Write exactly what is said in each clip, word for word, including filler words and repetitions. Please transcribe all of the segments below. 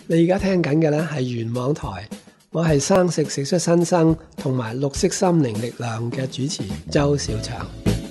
你而家聽緊嘅呢係原網台，我係生食食出新生同埋綠色心靈力量嘅主持周小祥。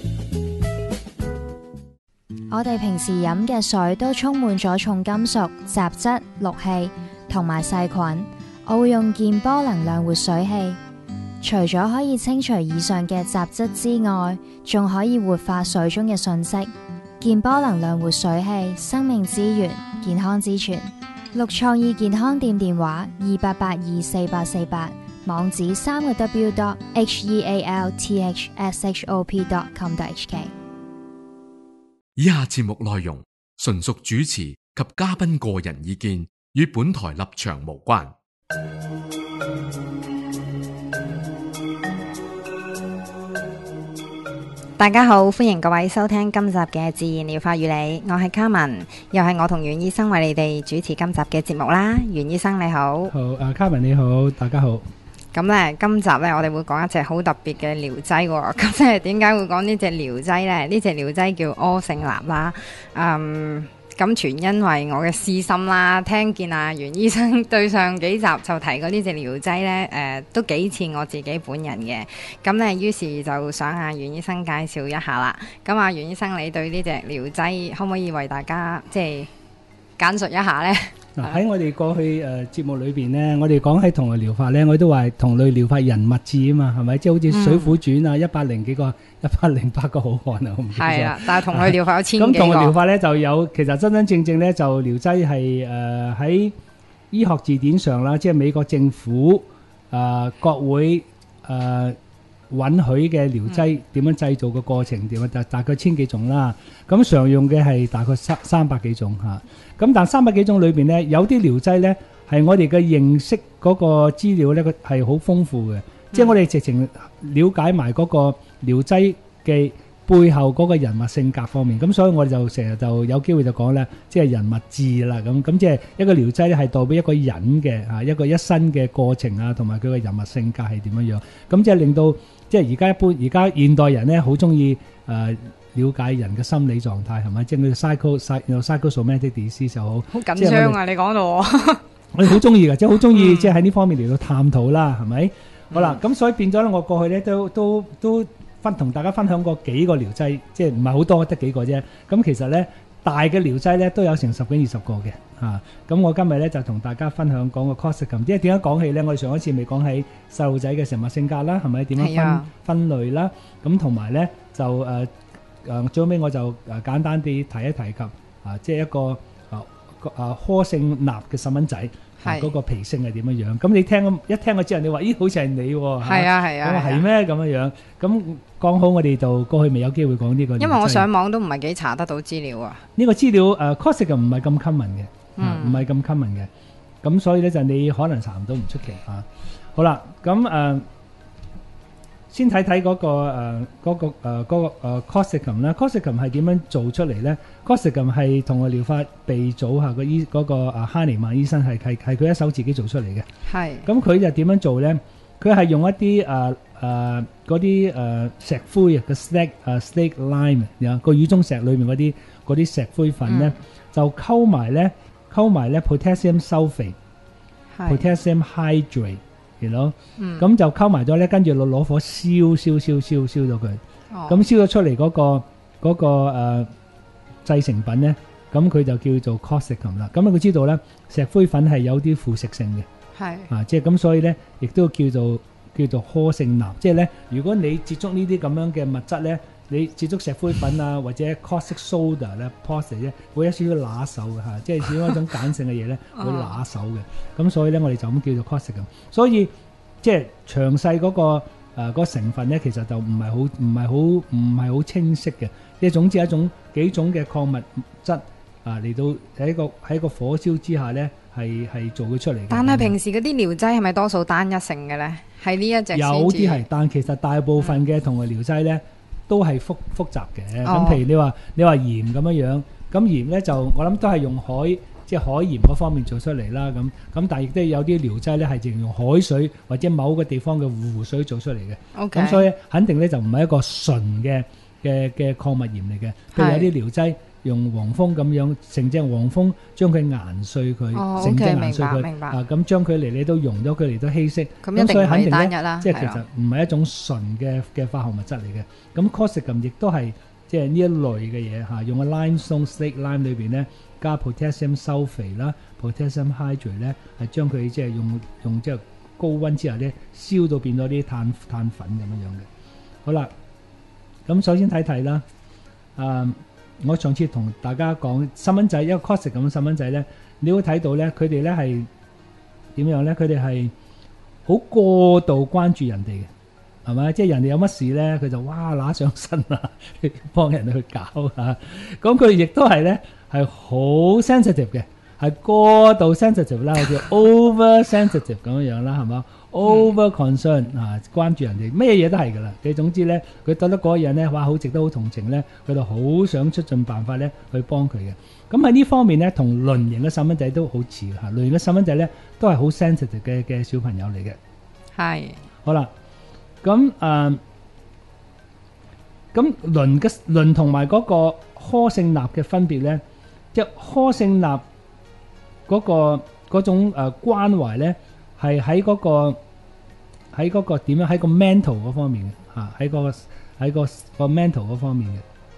我哋平時飲嘅水都充滿咗重金屬、雜質、氯氣同埋細菌。我會用健波能量活水器，除咗可以清除以上嘅雜質之外，仲可以活化水中嘅訊息。健波能量活水器，生命之源，健康之泉。綠創意健康店電話二八八二四八四八，網址三個 w dot h e a l t h s h o p dot com dot h k。 以下節目內容純屬主持及嘉賓個人意見，與本台立場無關。 大家好，歡迎各位收聽今集嘅自然療法與你，我係卡文，又係我同袁醫生為你哋主持今集嘅節目啦。袁醫生你好。 好，啊卡文你好，大家好。 咁咧，今集咧我哋會講一隻好特別嘅療劑喎。咁即係點解會講呢隻療劑咧？呢隻療劑叫柯聖納啦。嗯。咁全因為我嘅私心啦，聽見阿袁醫生對上幾集就提過呢隻療劑呢，誒、呃、都幾似我自己本人嘅。咁呢，於是就想阿袁醫生介紹一下啦。咁阿袁醫生，你對呢隻療劑可唔可以為大家即係簡述一下呢？ 嗱，喺我哋過去誒、呃、節目裏邊呢，我哋講喺同類療法呢，我都話同類療法人物誌啊嘛，係咪？即係好似《水滸傳》啊，一百零幾個、一百零八個好漢啊，我唔記得咗。係啊， 但係同類療法有千幾個。 咁同類療法呢就有，其實真真正正呢就療劑係誒喺醫學字典上啦，即係美國政府誒、呃、國會誒。呃允許嘅療劑點樣製造嘅過程點樣，大大概千幾種啦。咁常用嘅係大概三三百幾種嚇。咁但三百幾種裏邊呢，有啲療劑呢係我哋嘅認識嗰個資料呢，佢係好豐富嘅。嗯、即係我哋直情了解埋嗰個療劑嘅背後嗰個人物性格方面。咁所以我哋就成日就有機會就講咧，即係人物誌啦。咁咁即係一個療劑咧，係代表一個人嘅嚇一個一生嘅過程啊，同埋佢嘅人物性格係點樣樣。咁即係令到即係而家一般，而家現代人咧好中意誒了解人嘅心理狀態係咪？即係佢 psycho psychosomatic disease 就好。 好緊張啊！你講到我， 我哋好中意嘅，即係好中意，即係喺呢方面嚟到探討啦，係咪？嗯、好啦，咁所以變咗咧，我過去咧都都都分同大家分享過幾個療劑，即係唔係好多，得幾個啫。咁其實咧大嘅療劑咧都有成十幾二十個嘅嚇。咁、啊、我今日咧就同大家分享講個 Corsican。即係點解講起咧？我哋上一次未講起細路仔嘅食物性格啦，係咪點樣分、啊、分類啦？咁同埋咧就誒誒、呃、最尾我就誒簡單啲提一提及啊，即係一個啊啊柯聖納嘅細蚊仔。係嗰個脾性係點樣樣？咁你聽一聽咗之後，你話咦，好似係你喎？係啊係啊。咁話係咩咁樣樣？咁講好，我哋就過去未有機會講呢個。 因為我上網都唔係幾查得到資料啊。 呢個資料誒 Corsican 唔係咁 common 嘅，唔係咁 common 嘅。咁所以咧就你可能查唔到，唔出奇嚇。好啦，咁誒先睇睇嗰個誒嗰個誒嗰個誒 Corsican 啦。Corsican 係點樣做出嚟咧？Corsican 係同個療法鼻祖下個醫嗰個啊哈尼曼醫生係係係佢一手自己做出嚟嘅。係。咁佢就點樣做咧？佢係用一啲誒誒嗰啲誒石灰啊，個 slate 誒 slate lime 啊，個乳中石裏面嗰啲嗰啲石灰粉咧，就溝埋咧溝埋咧 potassium sulfate、potassium hydrate。係咯，咁就溝埋咗咧，跟住攞攞火燒燒燒燒燒咗佢，咁燒咗出嚟嗰個嗰個誒製成品咧，咁佢就叫做 Corsican 啦。咁佢知道咧，石灰粉係有啲腐蝕性嘅，係啊，即係咁，所以咧亦都叫做叫做柯聖納。即係咧，如果你接觸呢啲咁樣嘅物質咧，你接觸石灰粉啊或者 caustic soda 咧 ，potassium 咧，會有少少揦手嘅嚇，即係始終一種鹼性嘅嘢咧，會揦手嘅。咁所以咧，我哋就咁叫做 Corsican。所以即係詳細嗰個誒嗰個成分咧，其實就唔係好唔係好唔係好清晰嘅。即係總之一種幾種嘅礦物質啊嚟到喺個喺個火燒之下咧，係係做佢出嚟嘅。 但係平時嗰啲療劑係咪多數單一性嘅咧？係呢一隻先至。 有啲係，但其實大部分嘅同類療劑咧。都係複複雜嘅，咁、哦、譬如你話你話鹽咁樣樣，咁鹽咧就我諗都係用海即係海鹽嗰方面做出嚟啦，咁咁但係亦都有啲療劑咧係淨用海水或者某個地方嘅湖水做出嚟嘅，咁、okay. 所以肯定咧就唔係一個純嘅嘅嘅礦物鹽嚟嘅，譬如有啲療劑用黃蜂咁樣成隻黃蜂將佢研碎佢， 哦成隻 OK， 研碎佢， 明白明白啊咁將佢嚟你都溶咗佢嚟到稀釋， 咁一定唔係所以肯定咧， 單一啦， 即係其實係咯唔係一種純嘅嘅化學物質嚟嘅。咁 causticum 亦都係即係呢一類嘅嘢嚇，用個 limestone slate lime 裏邊咧加 potassium sulfate 啦，potassium hydrate 咧係將佢即係用用即係高溫之下咧燒到變咗啲碳碳粉咁樣樣嘅。好啦，咁首先睇睇啦，啊。我上次同大家講細蚊仔一個 caustic 咁嘅細蚊仔咧，你會睇到咧，佢哋咧係點樣咧？佢哋係好過度關注人哋嘅，係咪？即係人哋有乜事咧，佢就哇揦上身啊，幫人哋去搞啊。咁佢亦都係咧係好 sensitive 嘅，係過度 sensitive 啦，叫 over sensitive 咁樣樣啦，係嘛？over concern 啊，關注人哋咩嘢都係噶啦。佢總之咧，佢覺得嗰個人咧，哇，好值得好同情咧，佢就好想出盡辦法咧去幫佢嘅。咁喺呢方面咧，同輪型嘅細蚊仔都好似嚇。輪型嘅細蚊仔咧，都係好 sensitive 嘅嘅小朋友嚟嘅。 係。 好啦，咁誒，咁輪嘅輪同埋嗰個柯性鈉嘅分別咧，即係柯性鈉嗰個嗰種誒關懷咧。係喺嗰個喺嗰個點樣喺個 mental 嗰方面嘅嚇，喺個喺個個 mental 嗰方面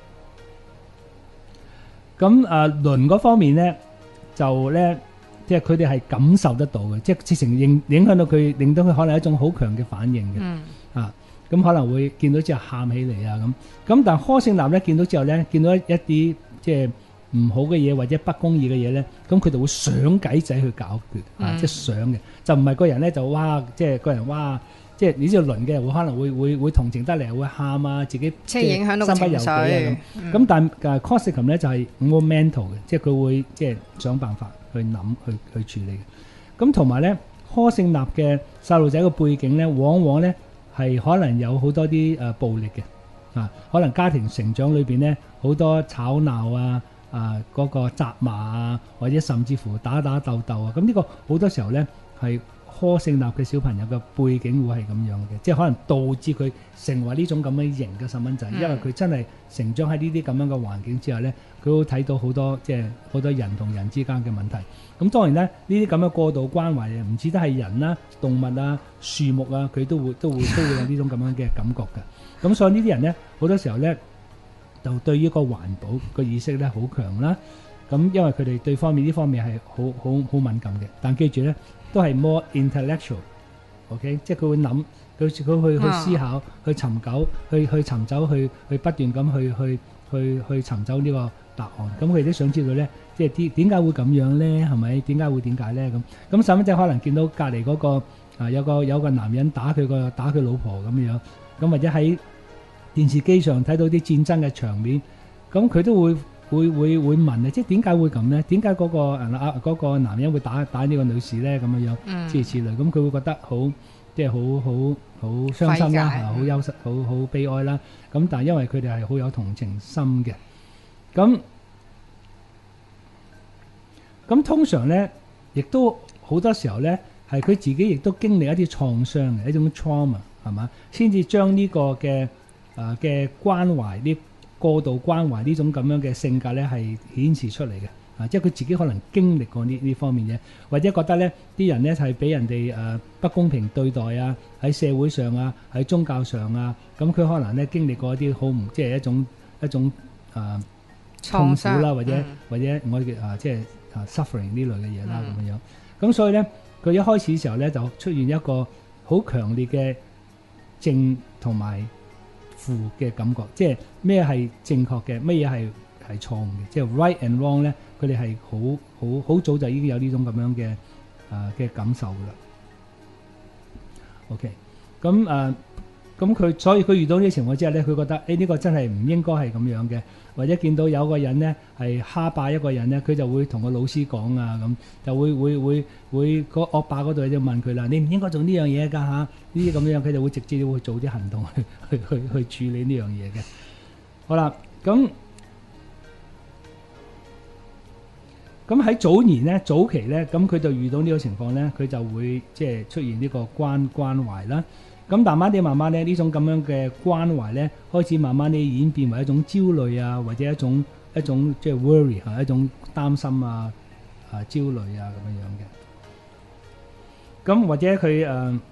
嘅。咁誒輪嗰方面咧，就咧即係佢哋係感受得到嘅，即係直情影影響到佢，令到佢可能一種好強嘅反應嘅。嗯。啊，咁可能會見到之後喊起嚟啊咁。咁但係柯性鈉咧見到之後咧，見到一啲即係唔好嘅嘢或者不公義嘅嘢咧，咁佢就會想計仔去解決啊，即係想嘅，就唔係個人咧就哇，即係個人哇，即係你知道輪嘅人會可能會會會同情得嚟，會喊啊，自己即係影響到情緒啊咁。 咁但係 causticum 咧就係more mental 嘅，即係佢會即係想辦法去諗去去處理嘅。咁同埋咧，柯性鈉嘅細路仔嘅背景咧，往往咧係可能有好多啲誒暴力嘅啊，可能家庭成長裏邊咧好多吵鬧啊。啊，嗰、那個責罵啊，或者甚至乎打打鬥鬥啊，咁呢個好多時候咧係柯性鈉嘅小朋友嘅背景會係咁樣嘅，即係可能導致佢成為呢種咁樣型嘅細蚊仔，因為佢真係成長喺呢啲咁樣嘅環境之下咧，佢會睇到好多即係好多人同人之間嘅問題。咁當然咧，呢啲咁嘅過度關懷唔止得係人啦、動物啊、樹木啊，佢都會都會都會有呢種咁樣嘅感覺嘅。咁所以呢啲人咧，好多時候咧。就對於個環保個意識咧好強啦，咁因為佢哋對方面呢方面係好好好敏感嘅，但記住咧都係 more intellectual，OK， 即係佢會諗，佢佢去去思考，去尋找，去去尋找，去去不斷咁去去去去尋找呢個答案。咁佢哋都想知道咧，即係點點解會咁樣咧？係咪？點解會點解咧？咁咁細蚊仔可能見到隔離嗰個啊有個有個男人打佢個打佢老婆咁樣，咁或者喺電視機上睇到啲戰爭嘅場面，咁佢都會會會會問啊，即係點解會咁咧？點解嗰個誒啊嗰個男人會打打呢個女士咧？咁樣樣，諸如此類，咁佢會覺得好即係好好好傷心啦，係好憂傷，好好悲哀啦。咁但係因為佢哋係好有同情心嘅，咁咁通常咧，亦都好多時候咧，係佢自己亦都經歷一啲創傷嘅一種 trauma 係嘛，先至將呢個嘅。啊嘅關懷，呢過度關懷呢種咁樣嘅性格咧，係顯示出嚟嘅。啊，即係佢自己可能經歷過呢呢方面嘅，或者覺得咧啲人咧係俾人哋誒、呃、不公平對待啊，喺社會上啊，喺宗教上啊，咁佢可能咧經歷過一啲好唔即係一種一種誒、呃、痛苦啦，或者、嗯、或者我哋啊即係啊 suffering 呢類嘅嘢啦咁樣樣。咁所以咧，佢一開始嘅時候咧就出現一個好強烈嘅正同埋負嘅感覺，即係咩係正確嘅，咩嘢係係錯誤嘅，即係 right and wrong 咧，佢哋係好好好早就已經有呢種咁樣嘅啊嘅感受噶啦。OK，咁啊咁佢所以佢遇到呢啲情況之下咧，佢覺得誒呢個真係唔應該係咁樣嘅，或者見到有個人咧係蝦霸一個人咧，佢就會同個老師講啊，咁就會會會會個惡霸嗰度就問佢啦，你唔應該做呢樣嘢㗎嚇，呢啲咁樣佢就會直接會做啲行動去去去去處理呢樣嘢嘅。好啦，咁咁喺早年咧早期咧，咁佢就遇到呢個情況咧，佢就會即係出現呢個關關懷啦。咁慢慢地慢慢咧，呢種咁樣嘅關懷咧，開始慢慢地演變為一種焦慮啊，或者一種一種即係 worry 嚇，一種擔心啊啊焦慮啊咁樣樣嘅。咁或者佢誒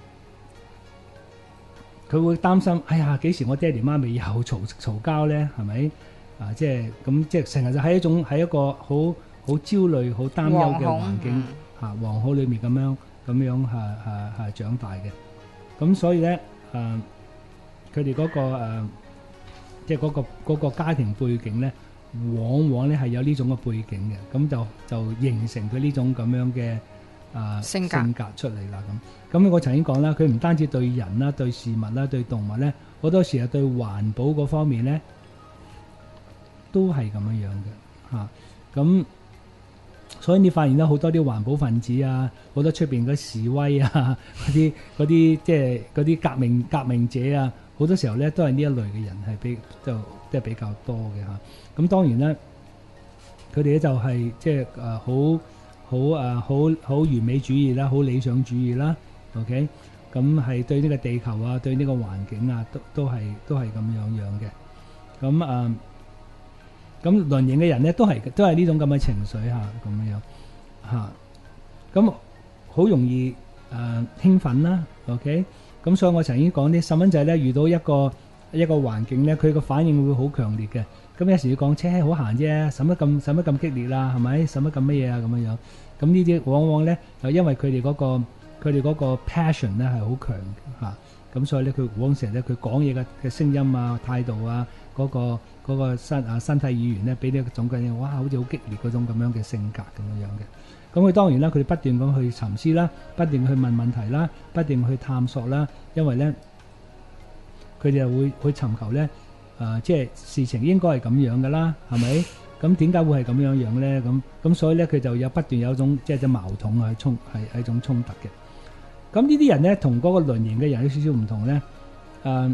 佢會擔心，哎呀幾時我爹哋媽咪又嘈嘈交咧？係咪啊？即係咁即係成日就喺一種喺一個好好焦慮、好擔憂嘅環境嚇惶恐裏面咁樣咁樣係係係長大嘅。咁所以咧誒，佢哋嗰個誒即係嗰個嗰個家庭背景咧，往往咧係有呢種嘅背景嘅，咁就就形成佢呢種咁樣嘅啊性格性格出嚟啦。咁咁我曾經講啦，佢唔單止對人啦、對事物啦、對動物咧，好多時係對環保嗰方面咧，都係咁樣樣嘅嚇。咁所以你發現咧，好多啲環保分子啊，好多出邊嗰示威啊，嗰啲嗰啲即係嗰啲革命革命者啊，好多時候咧都係呢一類嘅人係比就即係比較多嘅嚇。咁當然咧，佢哋咧就係即係誒好好誒好好完美主義啦，好理想主義啦。OK，咁係對呢個地球啊，對呢個環境啊，都都係都係咁樣樣嘅。咁誒，咁輪型嘅人咧，都係都係呢種咁嘅情緒嚇，咁樣嚇。咁好容易誒興奮啦。OK，咁所以我曾經講啲細蚊仔咧，遇到一個一個環境咧，佢個反應會好強烈嘅。咁有時要講車好閒啫，使乜咁使乜咁激烈啦？係咪？使乜咁乜嘢啊？咁樣樣。咁呢啲往往咧就因為佢哋嗰個。佢哋嗰個 passion 咧係好強嘅嚇，咁所以咧佢往成咧佢講嘢嘅嘅聲音啊、態度啊、嗰個嗰個身啊身體語言咧，俾呢一種嘅哇，好似好激烈嗰種咁樣嘅性格咁樣樣嘅。咁佢當然啦，佢哋不斷咁去沉思啦，不斷去問問題啦，不斷去探索啦，因為咧佢哋會去尋求咧誒，即係事情應該係咁樣嘅啦，係咪？咁點解會係咁樣樣咧？咁咁所以咧佢就有不斷有一種即係隻矛盾啊，衝係係一種衝突嘅。咁呢啲人咧，同嗰個輪型嘅人有少少唔同咧。誒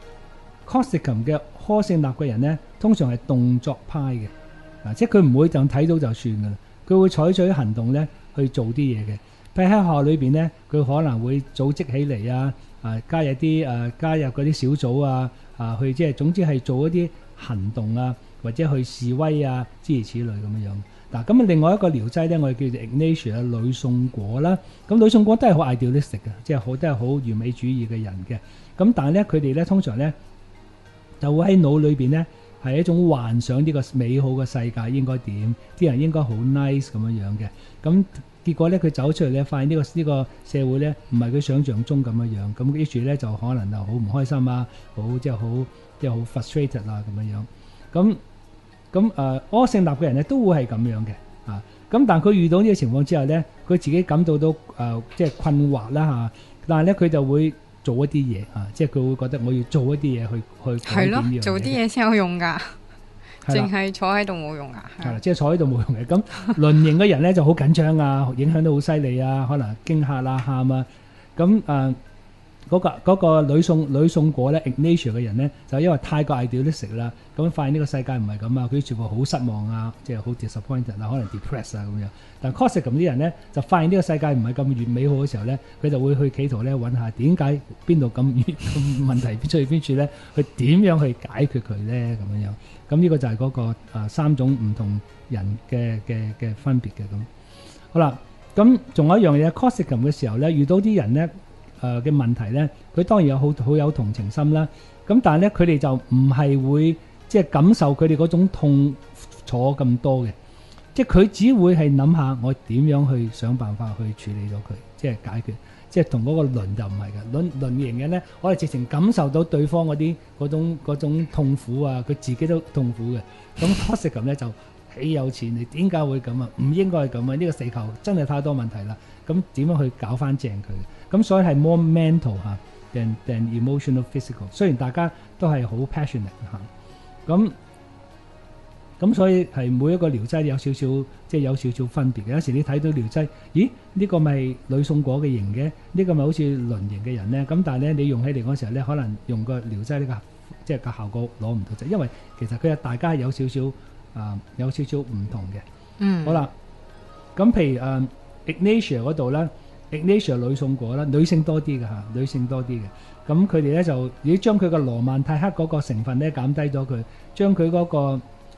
Corsicum 嘅柯性納嘅人咧，通常係動作派嘅，啊，即係佢唔會就睇到就算噶啦，佢會採取行動咧去做啲嘢嘅。譬如喺學校裏邊咧，佢可能會組織起嚟啊，啊加入啲誒、啊、加入嗰啲小組啊，啊去即係總之係做一啲行動啊，或者去示威啊，諸如此類咁樣樣。嗱，咁啊，另外一個聊齋咧，我哋叫做 Ignatia 呂宋果啦。咁呂宋果都係好 idealistic 嘅，即係好都係好完美主義嘅人嘅。咁但係咧，佢哋咧通常咧就會喺腦裏邊咧係一種幻想呢個美好嘅世界應該點，啲人應該好 nice 咁樣樣嘅。咁結果咧，佢走出嚟咧，發現呢個呢個社會咧唔係佢想象中咁樣樣。咁於是咧就可能就好唔開心啊，好即係好即係好 frustrated 啊咁樣樣。咁咁誒，柯性納嘅人咧都會係咁樣嘅，啊，咁但係佢遇到呢個情況之後咧，佢自己感到到誒、呃、即係困惑啦嚇、啊，但係咧佢就會做一啲嘢啊，即係佢會覺得我要做一啲嘢去去改變呢樣嘢。係咯， 做啲嘢先有用㗎，淨係坐喺度冇用啊。 係啦，即係坐喺度冇用嘅。咁輪型嘅人咧就好緊張啊，影響得好犀利啊，可能驚嚇啦、喊啊，咁誒。嗰、那個嗰、那個呂宋呂宋果咧 Ignatia 嘅人咧，就因為太過 idealistic 啦，咁發現呢個世界唔係咁啊，佢全部好失望啊，即係好 disappointed 啊，可能 depressed 啊咁樣。但 Corsicum 啲人咧，就發現呢個世界唔係咁完美好嘅時候咧，佢就會去企圖咧揾下點解邊度咁咁問題出去邊處咧，去點樣去解決佢咧咁樣樣。咁呢個就係嗰、那個啊、呃、三種唔同人嘅嘅嘅分別嘅咁。好啦，咁仲有一樣嘢 Corsicum 嘅時候咧，遇到啲人咧。誒嘅問題咧，佢當然有好好有同情心啦。咁但係咧，佢哋就唔係會即係感受佢哋嗰種痛楚咁多嘅，即係佢只會係諗下我點樣去想辦法去處理咗佢，即係解決。即係同嗰個輪就唔係嘅，輪輪型嘅咧，我哋直情感受到對方嗰啲嗰種嗰種痛苦啊，佢自己都痛苦嘅。咁 Corsicum 咧就豈有此理，你點解會咁啊？唔應該係咁啊！呢個地球真係太多問題啦。咁點樣去搞翻正佢？咁所以係 more mental 嚇，than than emotional physical。雖然大家都係好 passionate 嚇，咁咁所以係每一個聊齋有少少即係有少少分別嘅。有時你睇到聊齋，咦？呢個咪呂宋果嘅型嘅，呢個咪好似輪型嘅人咧。咁但係咧，你用起嚟嗰時候咧，可能用個聊齋呢個即係個效果攞唔到啫。因為其實佢係大家有少少啊，有少少唔同嘅。嗯。好啦，咁譬如誒 Ignatia 嗰度咧。Ignatia 呂宋果啦，女性多啲嘅嚇，女性多啲嘅。咁佢哋咧就已經將佢個羅曼蒂克嗰個成分咧減低咗佢，將佢嗰個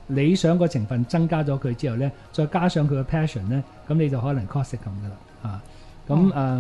理想個成分增加咗佢之後咧，再加上佢嘅 passion 咧，咁你就可能 corsican 噶啦啊。咁誒、 哦呃，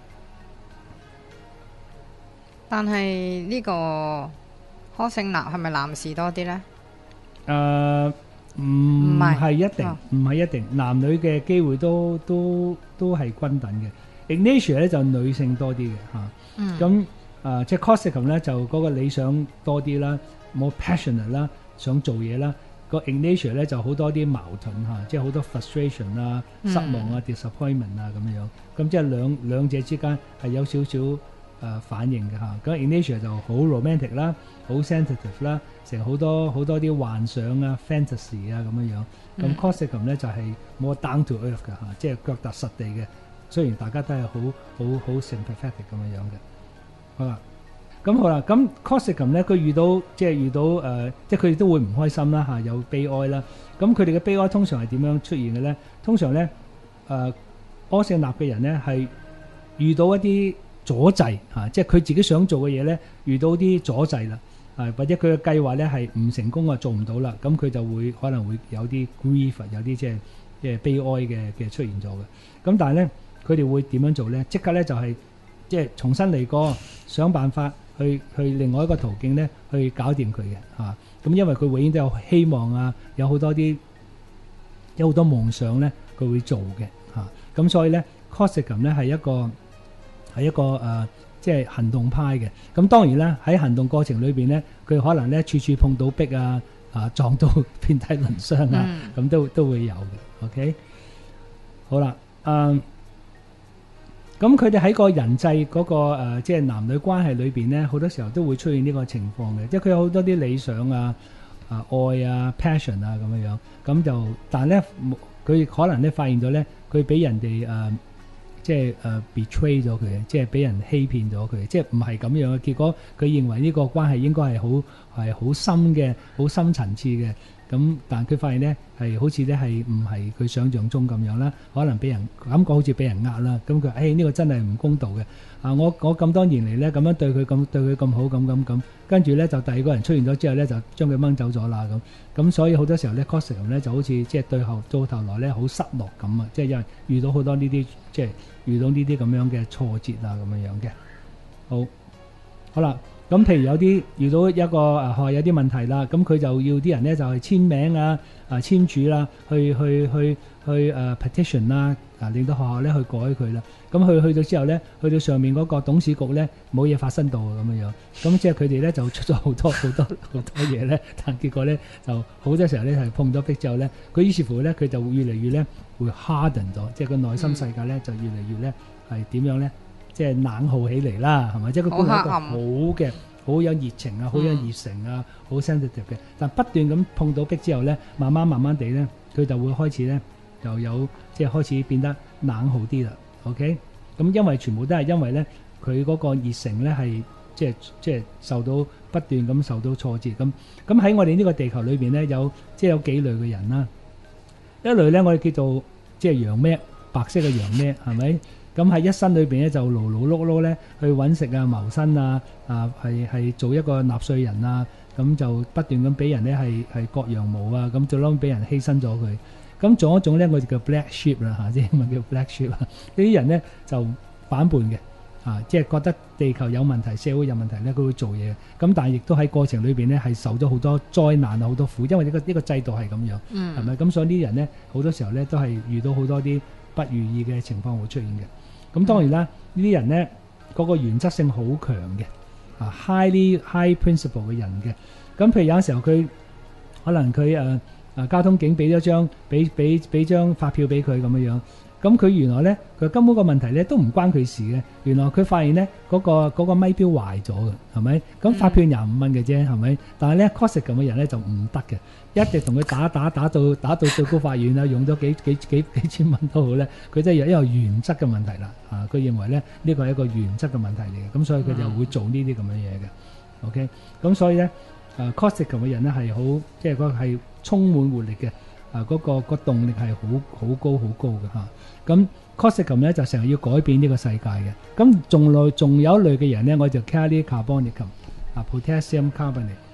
但係呢個柯聖納係咪男士多啲咧？ 誒唔係一定， 哦唔係一定，男女嘅機會都都都係均等嘅。Ignatia 咧就女性多啲嘅嚇， 嗯， 咁誒即係 corsican 咧就嗰個理想多啲啦，more passionate 啦，想做嘢啦。個 Ignatia 咧就好多啲矛盾嚇，即係好多 frustration 啊、 嗯失望啊、disappointment 啊咁樣。咁即係兩兩者之間係有少少誒、呃、反應嘅嚇。咁 Ignatia 就好 romantic 啦，好 sensitive 啦，成好多好多啲幻想啊、fantasy 啊咁樣樣。咁嗯 corsican 咧就係 more down to earth 嘅嚇，即係腳踏實地嘅。雖然大家都係好好好 sympathetic 咁樣樣嘅。好啦。咁好啦，咁 corsican 咧，佢遇到即係遇到誒、呃，即係佢哋都會唔開心啦嚇、啊，有悲哀啦。咁佢哋嘅悲哀通常係點樣出現嘅咧？通常咧誒，柯聖納嘅人咧係遇到一啲阻滯嚇、啊，即係佢自己想做嘅嘢咧，遇到啲阻滯啦，啊或者佢嘅計劃咧係唔成功啊，做唔到啦，咁佢就會可能會有啲 grief， 有啲即係即係悲哀嘅嘅出現咗嘅。咁但係咧，佢哋會點樣做咧？即刻咧就係、是、即係重新嚟過，想辦法。去去另外一個途徑咧，去搞掂佢嘅嚇。咁、啊、因為佢永遠都有希望啊，有好多啲有好多夢想咧，佢會做嘅嚇。咁、啊、所以咧 corsican 咧係一個係一個誒、呃，即係行動派嘅。咁當然啦，喺行動過程裏邊咧，佢可能咧處處碰到壁啊，啊撞到遍體鱗傷啊，咁、嗯、都都會有嘅。OK， 好啦，嗯。咁佢哋喺個人際嗰、那個、呃、即係男女關係裏邊咧，好多時候都會出現呢個情況嘅，即係佢有好多啲理想啊、啊愛啊、passion 啊咁樣樣，咁就但係咧，佢可能咧發現咗咧，佢俾人哋誒、呃、即係誒、呃、betray 咗佢，即係俾人欺騙咗佢，即係唔係咁樣嘅。結果佢認為呢個關係應該係好係好深嘅、好深層次嘅。咁，但佢發現咧係好似咧係唔係佢想象中咁樣啦，可能俾人感覺好似俾人呃啦。咁佢誒呢個真係唔公道嘅。啊，我我咁多年嚟咧咁樣對佢咁對佢咁好咁咁咁，跟住咧就第二個人出現咗之後咧就將佢掹走咗啦咁。咁所以好多時候咧 corsican 咧就好似即係對後到頭來咧好失落咁啊！即係因為遇到好多呢啲即係遇到呢啲咁樣嘅挫折啊咁樣樣嘅。好，好啦。咁譬如有啲遇到一個誒學校有啲問題啦，咁佢就要啲人咧就係簽名啊、啊簽署啦，去去去去誒 petition 啦，啊令到學校咧去改佢啦。咁去去到之後咧，去到上面嗰個董事局咧冇嘢發生到咁樣樣，咁即係佢哋咧就出咗好多好多好多嘢咧，但結果咧就好多時候咧係碰咗壁之後咧，佢於是乎咧佢就越嚟越咧會 harden 咗，即係個內心世界咧就越嚟越咧係點樣咧？即係冷酷起嚟啦，係咪？即係佢本來一個好嘅、好有熱情啊、好有熱誠啊、好 sensitive 嘅，但不斷咁碰到壁之後咧，慢慢慢慢地咧，佢就會開始咧，就有即係開始變得冷酷啲啦。OK，咁因為全部都係因為咧，佢嗰個熱誠咧係即係即係受到不斷咁受到挫折。咁咁喺我哋呢個地球裏邊咧，有即係有幾類嘅人啦。一類咧，我哋叫做即係羊咩，白色嘅羊咩，係咪？咁喺一生裏邊咧就勞勞碌碌咧去揾食啊、謀生啊，啊係係做一個納稅人啊，咁就不斷咁俾人咧係係割羊毛啊，咁最嬲俾人犧牲咗佢。咁仲有一種咧，我哋叫 black sheep 啦嚇，即係英文叫 black sheep 啊。呢啲人咧就反叛嘅，啊即係覺得地球有問題、社會有問題咧，佢會做嘢。咁但係亦都喺過程裏邊咧係受咗好多災難啊、好多苦，因為呢個呢個制度係咁樣，係咪？咁所以呢啲人咧好多時候咧都係遇到好多啲不如意嘅情況會出現嘅。咁當然啦，呢啲人咧嗰個原則性好強嘅，啊 highly high principle 嘅人嘅。咁譬如有時候佢可能佢誒誒交通警俾咗張俾俾俾張發票俾佢咁樣樣，咁佢原來咧佢根本個問題咧都唔關佢事嘅。原來佢發現咧嗰個嗰個咪錶壞咗嘅，係咪？咁發票廿五蚊嘅啫，係咪？但係咧 corsican 嘅人咧就唔得嘅。一直同佢打打打到打到最高法院啦，用咗幾幾幾幾千蚊都好咧，佢真係有一個原則嘅問題啦。啊，佢認為咧呢個係一個原則嘅問題嚟嘅，咁所以佢就會做呢啲咁嘅嘢嘅。OK，咁所以咧，誒 corsican 嘅人咧係好，即係嗰個係充滿活力嘅，啊嗰個個動力係好好高好高嘅嚇。咁 corsican 咧就成日要改變呢個世界嘅。咁仲類仲有一類嘅人咧，我就 kali carbonicum 啊 potassium carbonate。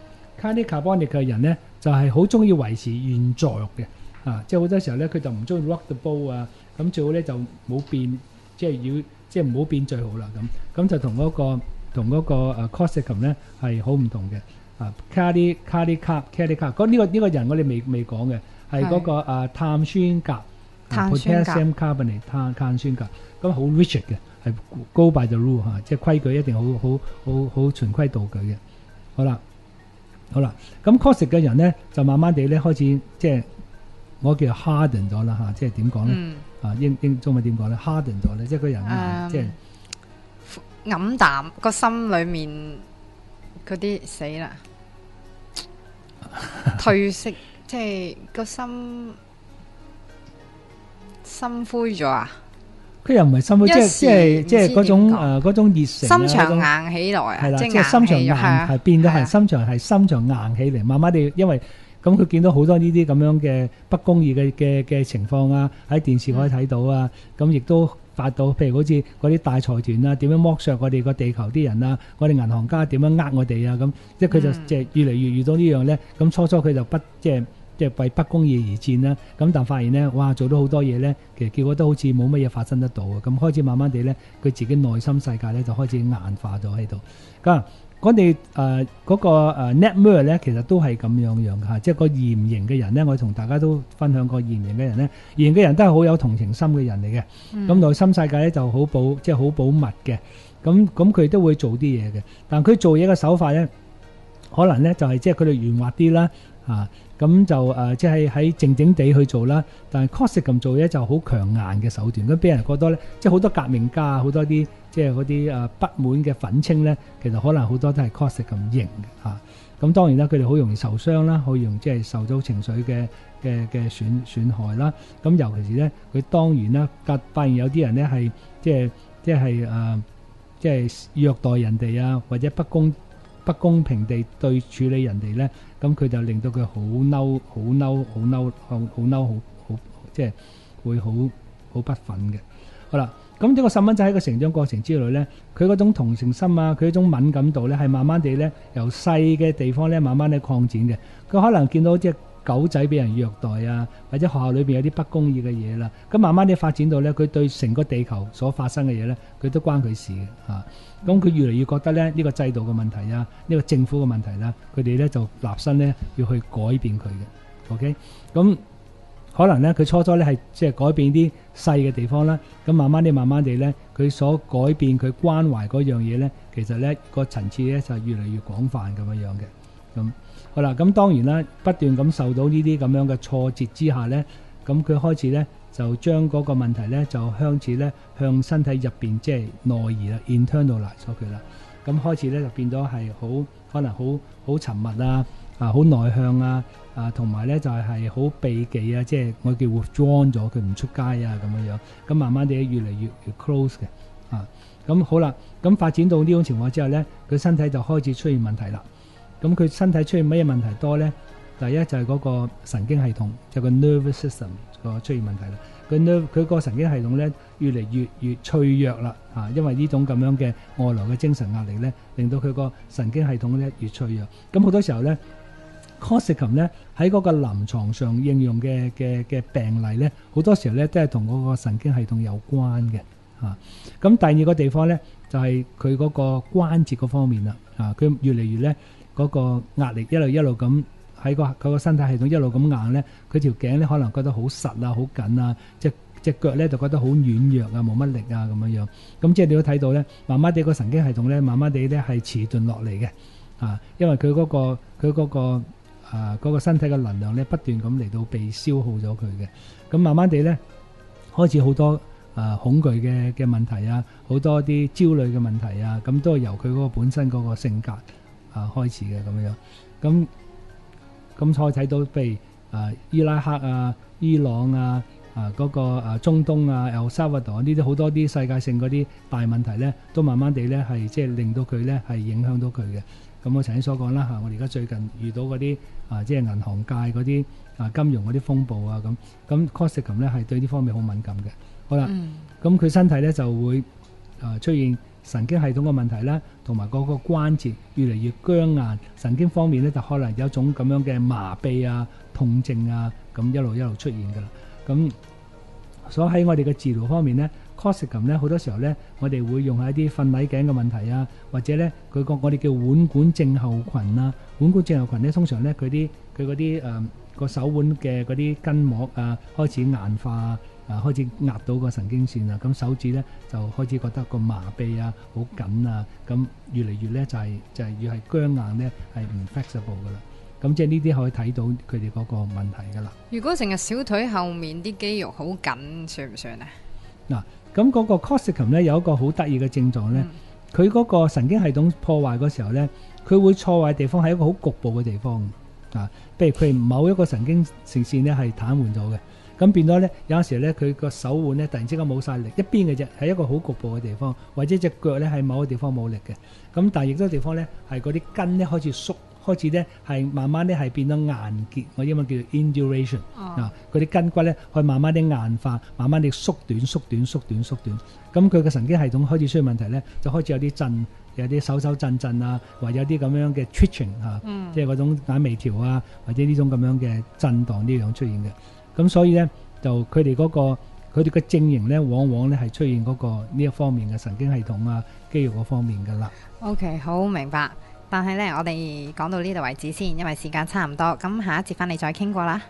cardiac carbonic 嘅人咧，就係好中意維持現在嘅啊，即係好多時候咧，佢就唔中意 rock the boat 啊，咁最好咧就冇變，即係要即係唔好變最好啦咁，咁就同嗰個同嗰個誒 Corsican 咧係好唔同嘅啊 cardiac cardiac carb cardiac carb 嗰呢個呢個人我哋未未講嘅係嗰個誒碳酸鉀 potassium carbonate 碳碳酸鉀，咁好 rich 嘅。係 go by the rule 嚇，即係規矩一定好好好好循規蹈矩嘅。好啦，好啦，咁 Corsican 嘅人咧就慢慢地咧開始即係我叫 harden 咗啦嚇，即係點講咧？啊英英中文點講咧 ？harden 咗咧，即係個人、嗯、即係黯淡個心裏面嗰啲死啦，褪色，即係個心心灰咗啊！ 佢又唔係心灰，即係即係即係嗰種誒嗰種熱誠，心腸硬起來啊！ 係啦，即係心腸硬係變咗係心腸係心腸硬起嚟，慢慢地因為咁佢見到好多呢啲咁樣嘅不公義嘅嘅嘅情況啊，喺電視可以睇到啊，咁亦都發到譬如好似嗰啲大財團啊，點樣剝削我哋個地球啲人啊，我哋銀行家點樣呃我哋啊，咁即係佢就即係越嚟越遇到呢樣咧，咁初初佢就不即係。即係為不公義而戰啦，咁但發現咧，哇，做到好多嘢咧，其實結果都好似冇乜嘢發生得到嘅，咁開始慢慢地咧，佢自己內心世界咧就開始硬化咗喺度。咁我哋誒嗰個誒 Ned Muir 咧，其實都係咁樣樣嘅嚇，即係個嚴刑嘅人咧，我同大家都分享過嚴刑嘅人咧，嚴刑嘅人都係好有同情心嘅人嚟嘅，咁、嗯、內心世界咧就好保即係好保密嘅，咁咁佢都會做啲嘢嘅，但佢做嘢嘅手法咧，可能咧就係即係佢哋圓滑啲啦，嚇。咁就誒，即係喺靜靜地去做啦。但係 Corsican 做嘢就好強硬嘅手段，咁俾人覺得咧，即係好多革命家啊，好多啲即係嗰啲誒不滿嘅憤青咧，其實可能好多都係 Corsican 型嘅嚇。咁當然啦，佢哋好容易受傷啦，好容易即係受到情緒嘅嘅嘅損損害啦。咁尤其是咧，佢當然啦，發發現有啲人咧係即係即係誒，即係虐待人哋啊，或者不公不公平地對處理人哋咧。咁佢就令到佢好嬲，好嬲，好嬲，好好嬲，好好即係會好好不忿嘅。好啦，咁呢個細蚊仔喺個成長過程之內咧，佢嗰種同情心啊，佢嗰種敏感度咧，係慢慢地咧由細嘅地方咧慢慢地擴展嘅。佢可能見到隻狗仔俾人虐待啊，或者學校裏邊有啲不公義嘅嘢啦，咁慢慢地發展到咧，佢對成個地球所發生嘅嘢咧，佢都關佢事嘅嚇。咁佢越嚟越覺得咧，呢個制度嘅問題啊，呢個政府嘅問題啦，佢哋咧就立身咧要去改變佢嘅。OK，咁可能咧佢初初咧係即係改變啲細嘅地方啦，咁慢慢地慢慢地咧，佢所改變佢關懷嗰樣嘢咧，其實咧個層次咧就越嚟越廣泛咁樣樣嘅。咁好啦，咁當然啦，不斷咁受到呢啲咁樣嘅挫折之下咧，咁佢開始咧就將嗰個問題咧就開始咧向身體入邊即係內移啦 internalize 咗佢啦，咁開始咧就變咗係好可能好好沉默啊，啊好內向啊，啊同埋咧就係係好避忌啊，即係我叫 withdrawn 咗，佢唔出街啊咁樣樣，咁慢慢地越嚟越越 close 嘅，啊咁好啦，咁發展到呢種情況之後咧，佢身體就開始出現問題啦。咁佢身體出現乜嘢問題多咧？第一就係嗰個神經系統，就係個 nervous system 個出現問題啦。佢 nerve 佢個神經系統咧越嚟越越脆弱啦，嚇！因為呢種咁樣嘅外來嘅精神壓力咧，令到佢個神經系統咧越脆弱。咁好多時候咧 Corsican 咧喺嗰個臨床上應用嘅嘅嘅病例咧，好多時候咧都係同嗰個神經系統有關嘅，嚇。咁第二個地方咧就係佢嗰個關節嗰方面啦，啊，佢越嚟越咧。嗰個壓力一路一路咁喺個佢個身體系統一路咁硬咧，佢條頸咧可能覺得好實啊、好緊啊，隻隻腳咧就覺得好軟弱啊、冇乜力啊咁樣樣。咁即係你都睇到咧，慢慢地個神經系統咧，慢慢地咧係遲鈍落嚟嘅啊，因為佢嗰個佢嗰個啊嗰個身體嘅能量咧不斷咁嚟到被消耗咗佢嘅。咁慢慢地咧開始好多啊恐懼嘅嘅問題啊，好多啲焦慮嘅問題啊，咁都係由佢嗰個本身嗰個性格啊，開始嘅咁樣，咁咁再睇到譬如啊伊拉克啊、伊朗啊、啊嗰、那個啊中東啊、El Salvador 呢啲好多啲世界性嗰啲大問題咧，都慢慢地咧係即係令到佢咧係影響到佢嘅。咁我曾經所講啦嚇，我哋而家最近遇到嗰啲啊即係銀行界嗰啲啊金融嗰啲風暴啊咁，咁 Corsican 咧係對呢方面好敏感嘅。好啦，咁佢、嗯、身體咧就會啊出現神經系統嘅問題啦，同埋嗰個關節越嚟越僵硬，神經方面咧就可能有一種咁樣嘅麻痹啊、痛症啊，咁一路一路出現㗎啦。咁所以喺我哋嘅治療方面咧 Corticum 咧好多時候咧，我哋會用喺啲瞓捩頸嘅問題啊，或者咧佢個我哋叫腕管症候群啊，腕管症候群咧通常咧佢啲佢嗰啲誒個手腕嘅嗰啲筋膜啊開始硬化啊。啊，開始壓到個神經線啊，咁手指咧就開始覺得個麻痹啊，好緊啊，咁越嚟越咧就係就係越係僵硬咧，係唔 flexible 噶啦。咁即係呢啲可以睇到佢哋嗰個問題噶啦。 如果成日小腿後面啲肌肉好緊，算唔算咧？ 嗱，咁嗰個 Corticum 咧有一個好得意嘅症狀咧，佢嗰個神經系統破壞嗰時候咧，佢會破壞地方係一個好局部嘅地方啊，譬如佢某一個神經線咧係癱瘓咗嘅。咁變咗咧，有陣時咧，佢個手腕咧突然之間冇晒力，一邊嘅啫，係一個好局部嘅地方，或者隻腳咧喺某個地方冇力嘅。咁但係亦都地方咧，係嗰啲筋咧開始縮，開始咧係慢慢咧係變咗硬結，我英文叫做 induration、哦、啊，嗰啲筋骨咧可以慢慢啲硬化，慢慢啲縮短、縮短、縮短、縮短。咁佢嘅神經系統開始出現問題咧，就開始有啲震，有啲手手震震啊，或者有啲咁樣嘅 twitching 啊，嗯、即係嗰種眼眉條啊，或者呢種咁樣嘅震盪呢樣出現嘅。咁所以咧，就佢哋嗰個佢哋嘅症型咧，往往咧係出現嗰個呢一方面嘅神經系統啊、肌肉嗰方面噶啦。 OK， 好明白。但係咧，我哋講到呢度為止先，因為時間差唔多。咁下一節翻嚟再傾過啦。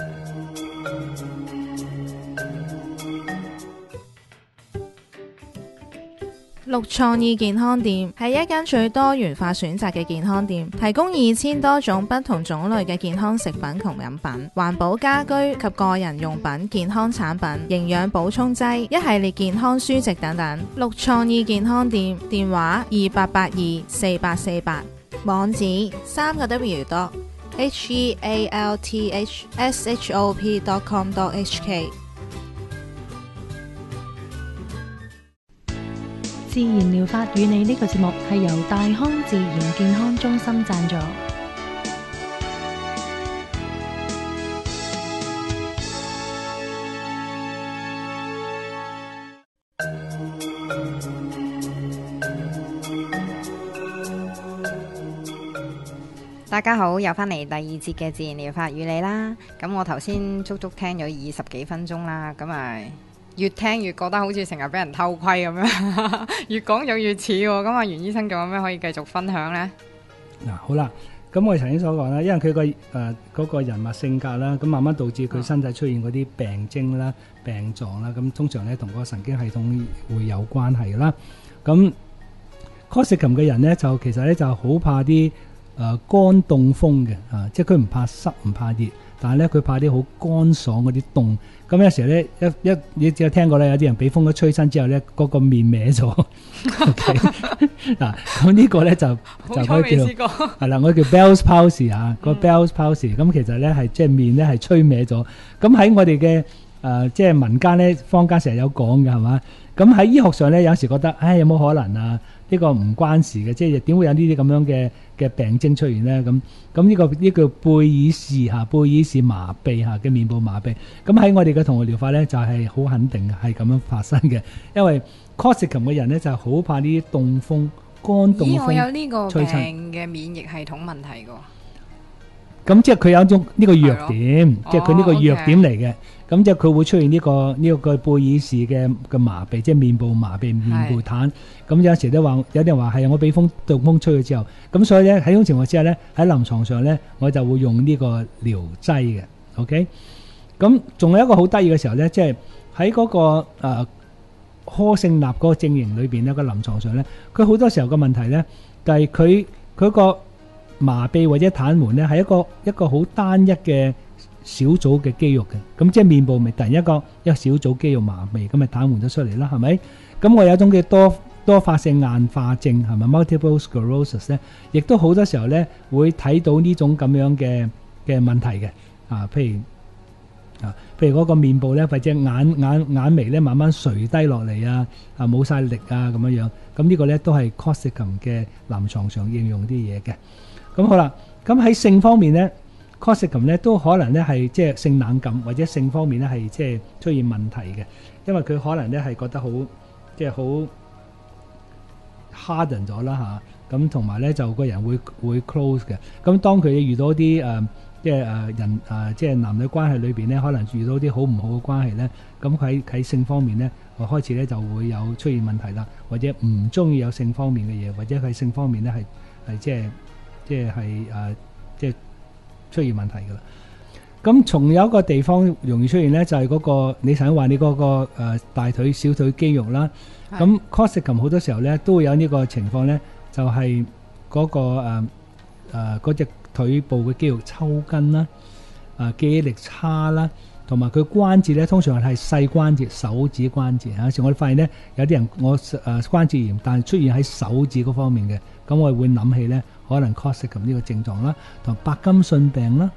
綠創意健康店係一間最多元化選擇嘅健康店，提供二千多種不同種類嘅健康食品同飲品、環保家居及個人用品、健康產品、營養補充劑、一系列健康書籍等等。綠創意健康店電話二八八二四八四八，網址三個 W dot H E A L T H S H O P dot com dot H K。 自然療法與你呢個節目係由大康自然健康中心贊助。 大家好，又翻嚟第二節嘅自然療法與你啦。咁我頭先足足聽咗二十幾分鐘啦，咁啊越聽越覺得好似成日俾人偷窺咁樣，越講就越似喎。咁啊，袁醫生仲有咩可以繼續分享呢？ 嗱、啊，好啦，咁我哋頭先所講啦，因為佢個誒嗰個人物性格啦，咁慢慢導致佢身體出現嗰啲病徵啦、病狀啦，咁通常咧同嗰個神經系統會有關係啦。咁 Corticum 嘅人咧就其實咧就好怕啲誒、呃、乾凍風嘅啊，即係佢唔怕濕唔怕熱，但係咧佢怕啲好乾爽嗰啲凍。咁有時候咧，一一你只有聽過咧，有啲人俾風一吹親之後咧，嗰、那個面歪咗。嗱，咁呢個咧就就可以叫係啦，我叫 Bell's palsy 啊，個 Bell's palsy。咁其實咧係即係面咧係吹歪咗。咁喺我哋嘅誒即係民間咧，坊間成日有講嘅係嘛。咁喺醫學上咧，有時覺得，唉，有冇可能啊？呢、這個唔關事嘅，即係點會有呢啲咁樣嘅嘅病徵出現咧？咁咁呢個呢、這個貝爾氏嚇貝爾氏麻痹嚇嘅面部麻痹。咁喺我哋嘅同學療法咧，就係、是、好肯定嘅，係咁樣發生嘅。因為 Corticum 嘅人咧就係、是、好怕呢啲凍風、乾凍風吹親。咦，我有呢個病嘅免疫系統問題㗎。 咁即係佢有一種呢個弱點，即係佢呢個弱點嚟嘅。咁即係佢會出現呢、這個呢、這個貝爾氏嘅嘅麻痹，即係面部麻痹、面部癱。咁有時都話，有啲人話係我俾風凍風吹咗之後，咁所以咧喺呢種情況之下咧，喺臨床上咧，我就會用呢個療劑嘅。OK，咁仲有一個好得意嘅時候咧，即係喺嗰個誒、呃、科性納嗰個症型裏邊咧，個臨床上咧，佢好多時候個問題咧，就係佢佢個麻痹或者癱瘓咧，係一個一個好單一嘅小組嘅肌肉嘅，咁即係面部咪突然一個一個小組肌肉麻痹，咁咪癱瘓咗出嚟啦，係咪？咁我有一種叫多多發性硬化症，係咪 multiple sclerosis 咧？亦都好多時候咧會睇到呢種咁樣嘅嘅問題嘅，啊，譬如啊，譬如嗰個面部咧或者眼眼眼眉咧慢慢垂低落嚟啊，啊冇晒力啊咁樣樣，咁呢個咧都係 Corticum 嘅臨床上應用啲嘢嘅。咁好啦，咁喺性方面咧。Corticum 咧都可能咧係即係性冷感或者性方面咧係即係出現問題嘅，因為佢可能咧係覺得好即係好 harden 咗啦嚇，咁同埋咧就個人會會 close 嘅。咁當佢遇到啲誒、呃、即係誒、呃、人誒、呃、即係男女關係裏邊咧，可能遇到啲好唔好嘅關係咧，咁佢喺喺性方面咧，開始咧就會有出現問題啦，或者唔中意有性方面嘅嘢，或者佢性方面咧係係即係即係係誒即係出現問題㗎啦。咁仲有一個地方容易出現咧，就係嗰個你想話你嗰個誒大腿小腿肌肉啦。咁 corsicum 好多時候咧都會有呢個情況咧，就係嗰個誒誒嗰隻腿部嘅肌肉抽筋啦，誒記憶力差啦，同埋佢關節咧通常係細關節、手指關節嚇。有時我哋發現咧有啲人我誒關節炎，但係出現喺手指嗰方面嘅，咁我哋會諗起咧可能 corsicum 呢個症狀啦，同白金遜病啦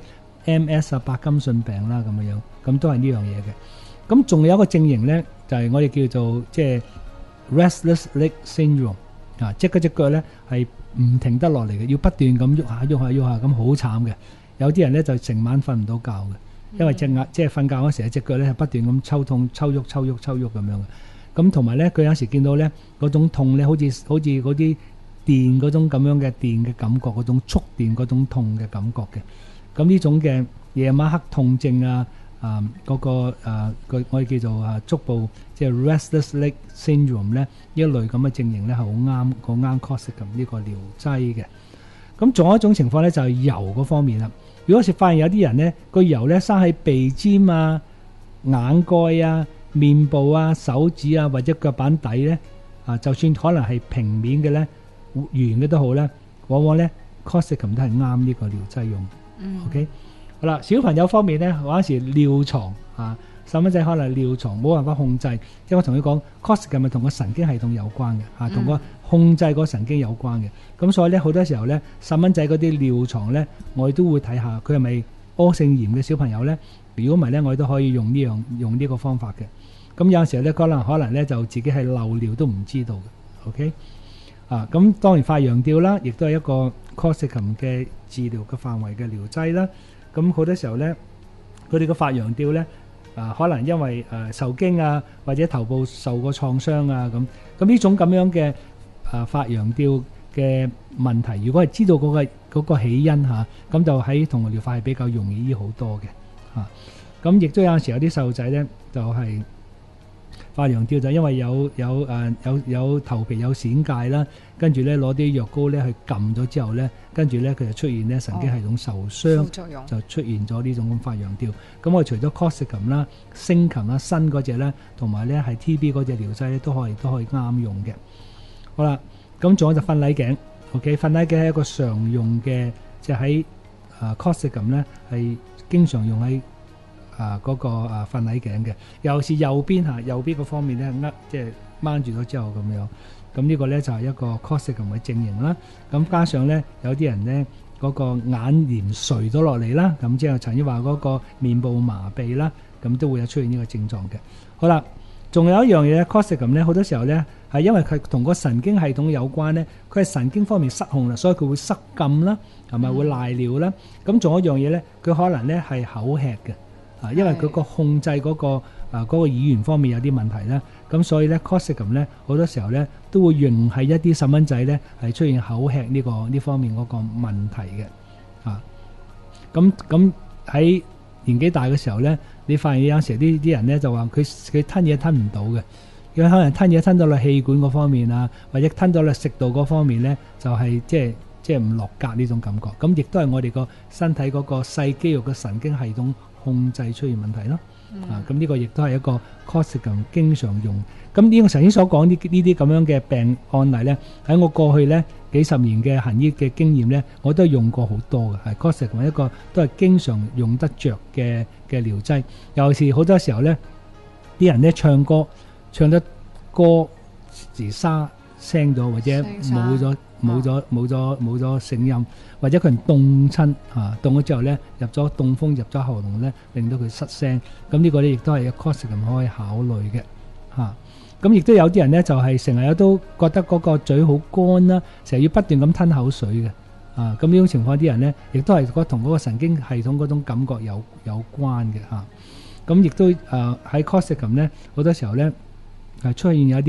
，OK。M S 啊，白金遜病啦，咁樣樣，咁都係呢樣嘢嘅。咁仲有一個症型咧，就係、是、我哋叫做即係 restless leg syndrome 啊，即係嗰隻腳咧係唔停得落嚟嘅，要不斷咁喐下喐下喐下，咁好慘嘅。有啲人咧就成晚瞓唔到覺嘅，因為隻眼即係瞓覺嗰時，隻腳咧係不斷咁抽痛、抽喐、抽喐、抽喐咁樣嘅。咁同埋咧，佢有時見到咧嗰種痛咧，好似好似嗰啲電嗰種咁樣嘅電嘅感覺，嗰種觸電嗰種痛嘅感覺嘅。咁呢種嘅夜晚黑痛症啊，啊、呃、嗰、那個啊個、呃、我哋叫做啊足部即係 restless leg syndrome 咧，呢一類咁嘅症型咧係好啱好啱 corsicum 呢個療劑嘅。咁仲有一種情況咧就係油嗰方面啦。如果是發現有啲人咧個油咧生喺鼻尖啊、眼蓋啊、面部啊、手指啊或者腳板底咧，啊就算可能係平面嘅咧、圓嘅都好咧，往往咧 corsicum 都係啱呢個療劑用。嗯、OK， 好啦，小朋友方面咧，嗰陣時尿床啊，細蚊仔可能尿床冇辦法控制，即係我同佢講 corsicum 咪同個神經系統有關嘅嚇，同、啊、個控制個神經有關嘅。咁、嗯、所以咧好多時候咧，細蚊仔嗰啲尿床咧，我哋都會睇下佢係咪屙性炎嘅小朋友咧。如果唔係咧，我哋都可以用呢樣用呢個方法嘅。咁有陣時候咧，可能可能咧就自己係漏尿都唔知道嘅。OK。啊，咁當然發羊吊啦，亦都係一個 corsicum 嘅治療嘅範圍嘅療劑啦。咁好多時候咧，佢哋嘅發羊吊咧，啊可能因為誒、呃、受驚啊，或者頭部受過創傷啊，咁咁呢種咁樣嘅啊發羊吊嘅問題，如果係知道嗰、那個嗰、那個起因嚇，咁、啊、就喺同個療法係比較容易醫好多嘅嚇。咁、啊、亦都有陣時有啲細路仔咧，就係、是。發羊吊就因為有有誒、呃、有有頭皮有閃界啦，跟住咧攞啲藥膏咧去撳咗之後咧，跟住咧佢就出現咧神經系統受傷，哦、就出現咗呢種咁發羊吊。咁我除咗 corsicum 啦、星琴啦、新嗰隻咧，同埋咧係 T B 嗰隻療劑咧，都可以都可以啱用嘅。好啦，咁仲有就瞓捩頸 ，OK， 瞓捩頸係一個常用嘅，即係喺誒 corsicum 咧係經常用喺。啊，嗰、那個啊瞓捩頸嘅，尤其是右邊嚇，右邊個方面咧，呃即係掹住咗之後咁樣，咁呢個咧就係、是、一個 corsicum 嘅症型啦。咁加上咧，有啲人咧嗰、那個眼簾垂咗落嚟啦，咁之後曾經話嗰個面部麻痹啦，咁都會有出現呢個症狀嘅。好啦，仲有一樣嘢 corsicum 咧，好多時候咧係因為佢同個神經系統有關咧，佢係神經方面失控啦，所以佢會失禁啦，係咪、嗯、會賴尿啦？咁仲有一樣嘢咧，佢可能咧係口吃嘅。啊，因為佢個控制嗰、那個啊嗰、那個語言方面有啲問題啦，咁所以咧 corsicum 咧好多時候咧都會用喺一啲細蚊仔咧係出現口吃呢、這個呢方面嗰個問題嘅，啊，咁咁喺年紀大嘅時候咧，你發現有時啲啲人咧就話佢佢吞嘢吞唔到嘅，佢可能吞嘢吞到落氣管嗰方面啊，或者吞到落食道嗰方面咧，就係、是、即係即係唔落格呢種感覺，咁亦都係我哋個身體嗰個細肌肉嘅神經系統控制出現問題咯，嗯、啊，咁呢個亦都係一個 corsicum 經常用。咁呢個頭先所講呢呢啲咁樣嘅病案例咧，喺我過去咧幾十年嘅行醫嘅經驗咧，我都係用過好多嘅，係 corsicum 一個都係經常用得着嘅嘅療劑。尤其是好多時候咧，啲人咧唱歌唱得歌時沙聲咗，或者冇咗。冇咗冇咗冇咗聲音，或者佢人凍親嚇，凍咗之後咧入咗凍風入咗喉嚨咧，令到佢失聲。咁呢個咧亦都係 corsicum 可以考慮嘅嚇。咁亦都有啲人咧就係成日都覺得嗰個嘴好乾啦，成日要不斷咁吞口水嘅啊。咁呢種情況啲人咧，亦都係同嗰個神經系統嗰種感覺有有關嘅嚇。咁亦都誒喺 corsicum 咧好多時候咧係出現有啲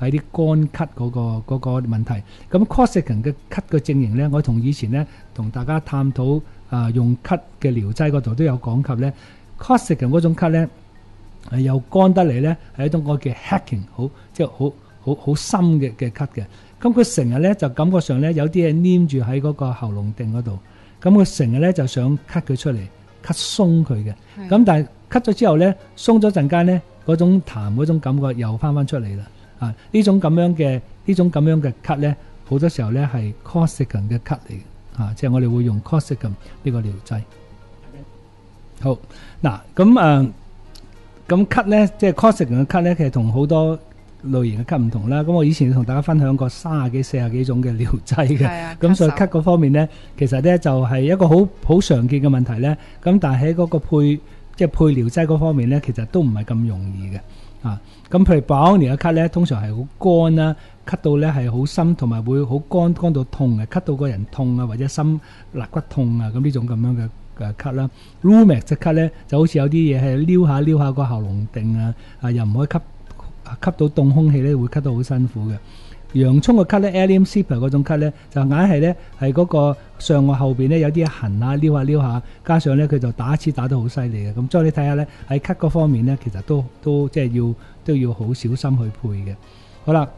係啲乾咳嗰個嗰個問題。咁 Corsican 嘅咳嘅症型咧，我同以前咧同大家探討啊、呃、用咳嘅療劑嗰度都有講及咧。Corsican 嗰種咳咧係又乾得嚟咧，係一種我叫 hacking 好即係好好好深嘅嘅咳嘅。咁佢成日咧就感覺上咧有啲嘢黏住喺嗰個喉嚨頂嗰度，咁佢成日咧就想咳佢出嚟，咳鬆佢嘅。咁但係咳咗之後咧，鬆咗陣間咧，嗰種痰嗰種感覺又翻翻出嚟啦。啊，呢種咁樣嘅呢種咁樣嘅咳咧，好多時候咧係 Corsican 嘅咳嚟嘅。啊，即係我哋會用 Corsican 呢個療劑。好嗱，咁誒咁咳咧，即係 Corsican 嘅咳咧，其實同好多類型嘅咳唔同啦。咁我以前同大家分享過三十幾、四十幾種嘅療劑嘅，咁所以咳嗰方面咧，其實咧就係一個好好常見嘅問題咧。咁但係喺嗰個配即係配療劑嗰方面咧，其實都唔係咁容易嘅。啊，咁譬如 Brownie 嘅咳咧，通常係好乾啦，咳到咧係好深，同埋會好乾乾到痛嘅，咳到個人痛啊，或者心肋骨痛啊，咁呢種咁樣嘅。誒咳啦 Rheumatic 隻咳咧就好似有啲嘢係撩下撩下個喉嚨定啊，啊又唔可以吸吸到凍空氣咧，會咳到好辛苦嘅。洋葱嘅咳咧 Allium cepa 嗰種咳咧，就硬係咧係嗰個上顎後邊咧有啲痕啊，撩下撩下，加上咧佢就打刺打得好犀利嘅。咁所以你睇下咧喺咳嗰方面咧，其實都都即係要都要好小心去配嘅。好啦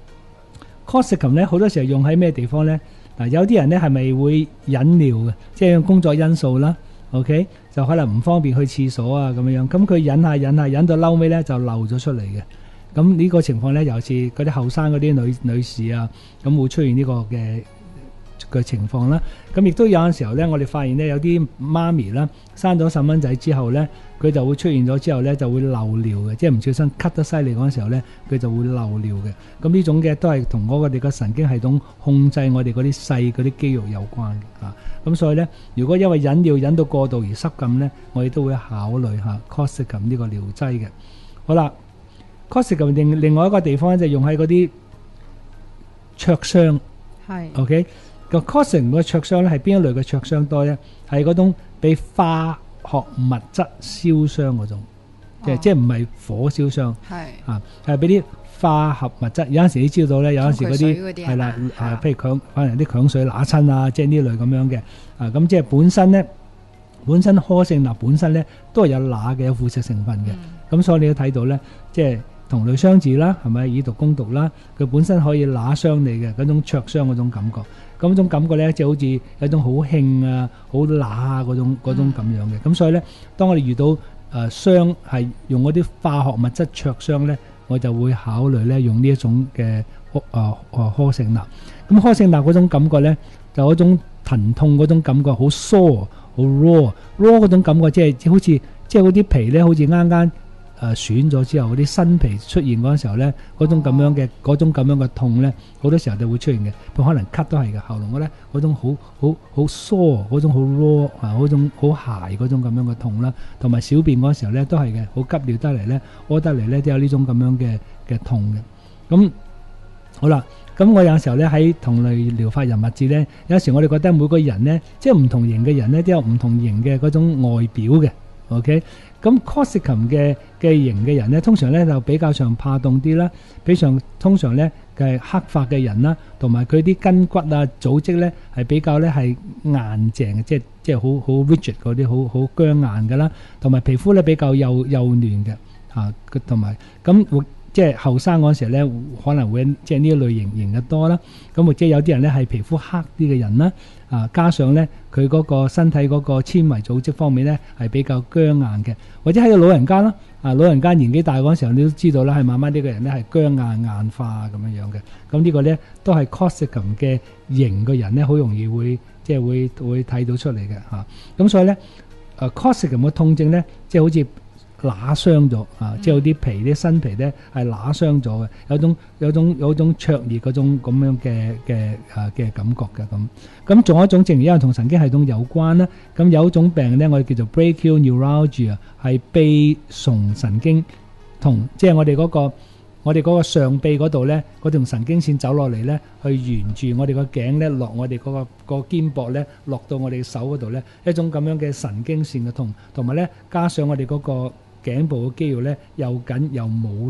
Corsican 咧好多時候用喺咩地方咧？嗱，有啲人咧係咪會忍尿嘅？即係工作因素啦 ，OK， 就可能唔方便去廁所啊咁樣樣。咁佢忍下忍下忍到嬲尾咧就漏咗出嚟嘅。咁呢個情況咧，尤其是嗰啲後生嗰啲女女士啊，咁會出現呢個嘅嘅情況啦。咁亦都有陣時候咧，我哋發現咧有啲媽咪啦，生咗細蚊仔之後咧，佢就會出現咗之後咧就會漏尿嘅，即係唔小心咳得犀利嗰陣時候咧，佢就會漏尿嘅。咁呢種嘅都係同我哋個神經系統控制我哋嗰啲細嗰啲肌肉有關嘅嚇。咁所以咧，如果因為忍尿忍到過度而失禁咧，我哋都會考慮下 Corsican 呢個療劑嘅。好啦 Corsican 另另外一個地方咧就用喺嗰啲灼傷，係 OK。個 Corsican 個灼傷咧係邊一類嘅灼傷多咧？係嗰種被化學物質燒傷嗰種，即係即係唔係火燒傷，係啊，係俾啲化學物質。有陣時你知道咧，有陣時嗰啲係啦，啊，譬如強可能啲強水揦親啊，即係呢類咁樣嘅啊，咁即係本身咧，本身柯性鈉本身咧都係有鈉嘅，有腐蝕成分嘅。咁所以你都睇到咧，即係同類相似啦，係咪以毒攻毒啦？佢本身可以揦傷你嘅嗰種灼傷嗰種感覺。咁種感覺咧，即係好似有一種好興啊、好乸啊嗰種嗰種咁樣嘅。咁所以咧，當我哋遇到誒傷係用嗰啲化學物質灼傷咧，我就會考慮咧用呢一種嘅誒誒柯性鈉。咁柯性鈉嗰種感覺咧，就嗰種疼痛嗰種感覺好疏、好 raw、raw 嗰種感覺，即係好似即係嗰啲皮咧，好似啱啱誒損咗之後，嗰啲新皮出現嗰陣時候咧，嗰種咁樣嘅嗰種咁樣嘅痛咧，好多時候就會出現嘅。佢可能咳都係嘅，喉嚨嗰咧嗰種好好好疏，嗰種好 raw 啊，嗰種好鞋嗰種咁樣嘅痛啦，同埋小便嗰時候咧都係嘅，好急尿得嚟咧，屙得嚟咧都有呢種咁樣嘅嘅痛嘅。咁好啦，咁我有時候咧喺同類療法人物誌咧，有時我哋覺得每個人咧，即係唔同型嘅人咧，都有唔同型嘅嗰種外表嘅。OK，咁 Corsican 嘅嘅型嘅人咧，通常咧就比較上怕凍啲啦，比上通常咧嘅黑髮嘅人啦，同埋佢啲筋骨啊組織咧係比較咧係硬淨嘅，即係即係好好 rigid 嗰啲，好好僵硬㗎啦，同埋皮膚咧比較幼幼嫩嘅嚇，同埋咁會即係後生嗰陣時咧可能會即係呢一類型型嘅多啦，咁或者有啲人咧係皮膚黑啲嘅人啦。啊，加上咧，佢嗰個身體嗰個纖維組織方面咧，係比較僵硬嘅，或者喺個老人家啦，啊，老人家年紀大嗰陣時候，你都知道啦，係慢慢呢個人咧係僵硬硬化咁樣樣嘅。咁呢個咧都係 Corsican 嘅型嘅人咧，好容易會即係會會睇到出嚟嘅嚇。咁所以咧，誒 Corsican 嘅痛症咧，即係好似揦傷咗啊！即係有啲皮啲新皮咧係揦傷咗嘅，有種有種有種灼熱嗰種咁樣嘅嘅啊嘅感覺嘅咁。咁仲有一種症，因為同神經系統有關啦。咁有一種病咧，我哋叫做 brachial neuralgia，係臂聳神經痛，即係我哋嗰個我哋嗰個上臂嗰度咧，嗰條神經線走落嚟咧，去沿住我哋個頸咧落我哋嗰個個肩膊咧，落到我哋手嗰度咧，一種咁樣嘅神經線嘅痛，同埋咧加上我哋嗰個頸部嘅肌肉咧又緊又冇力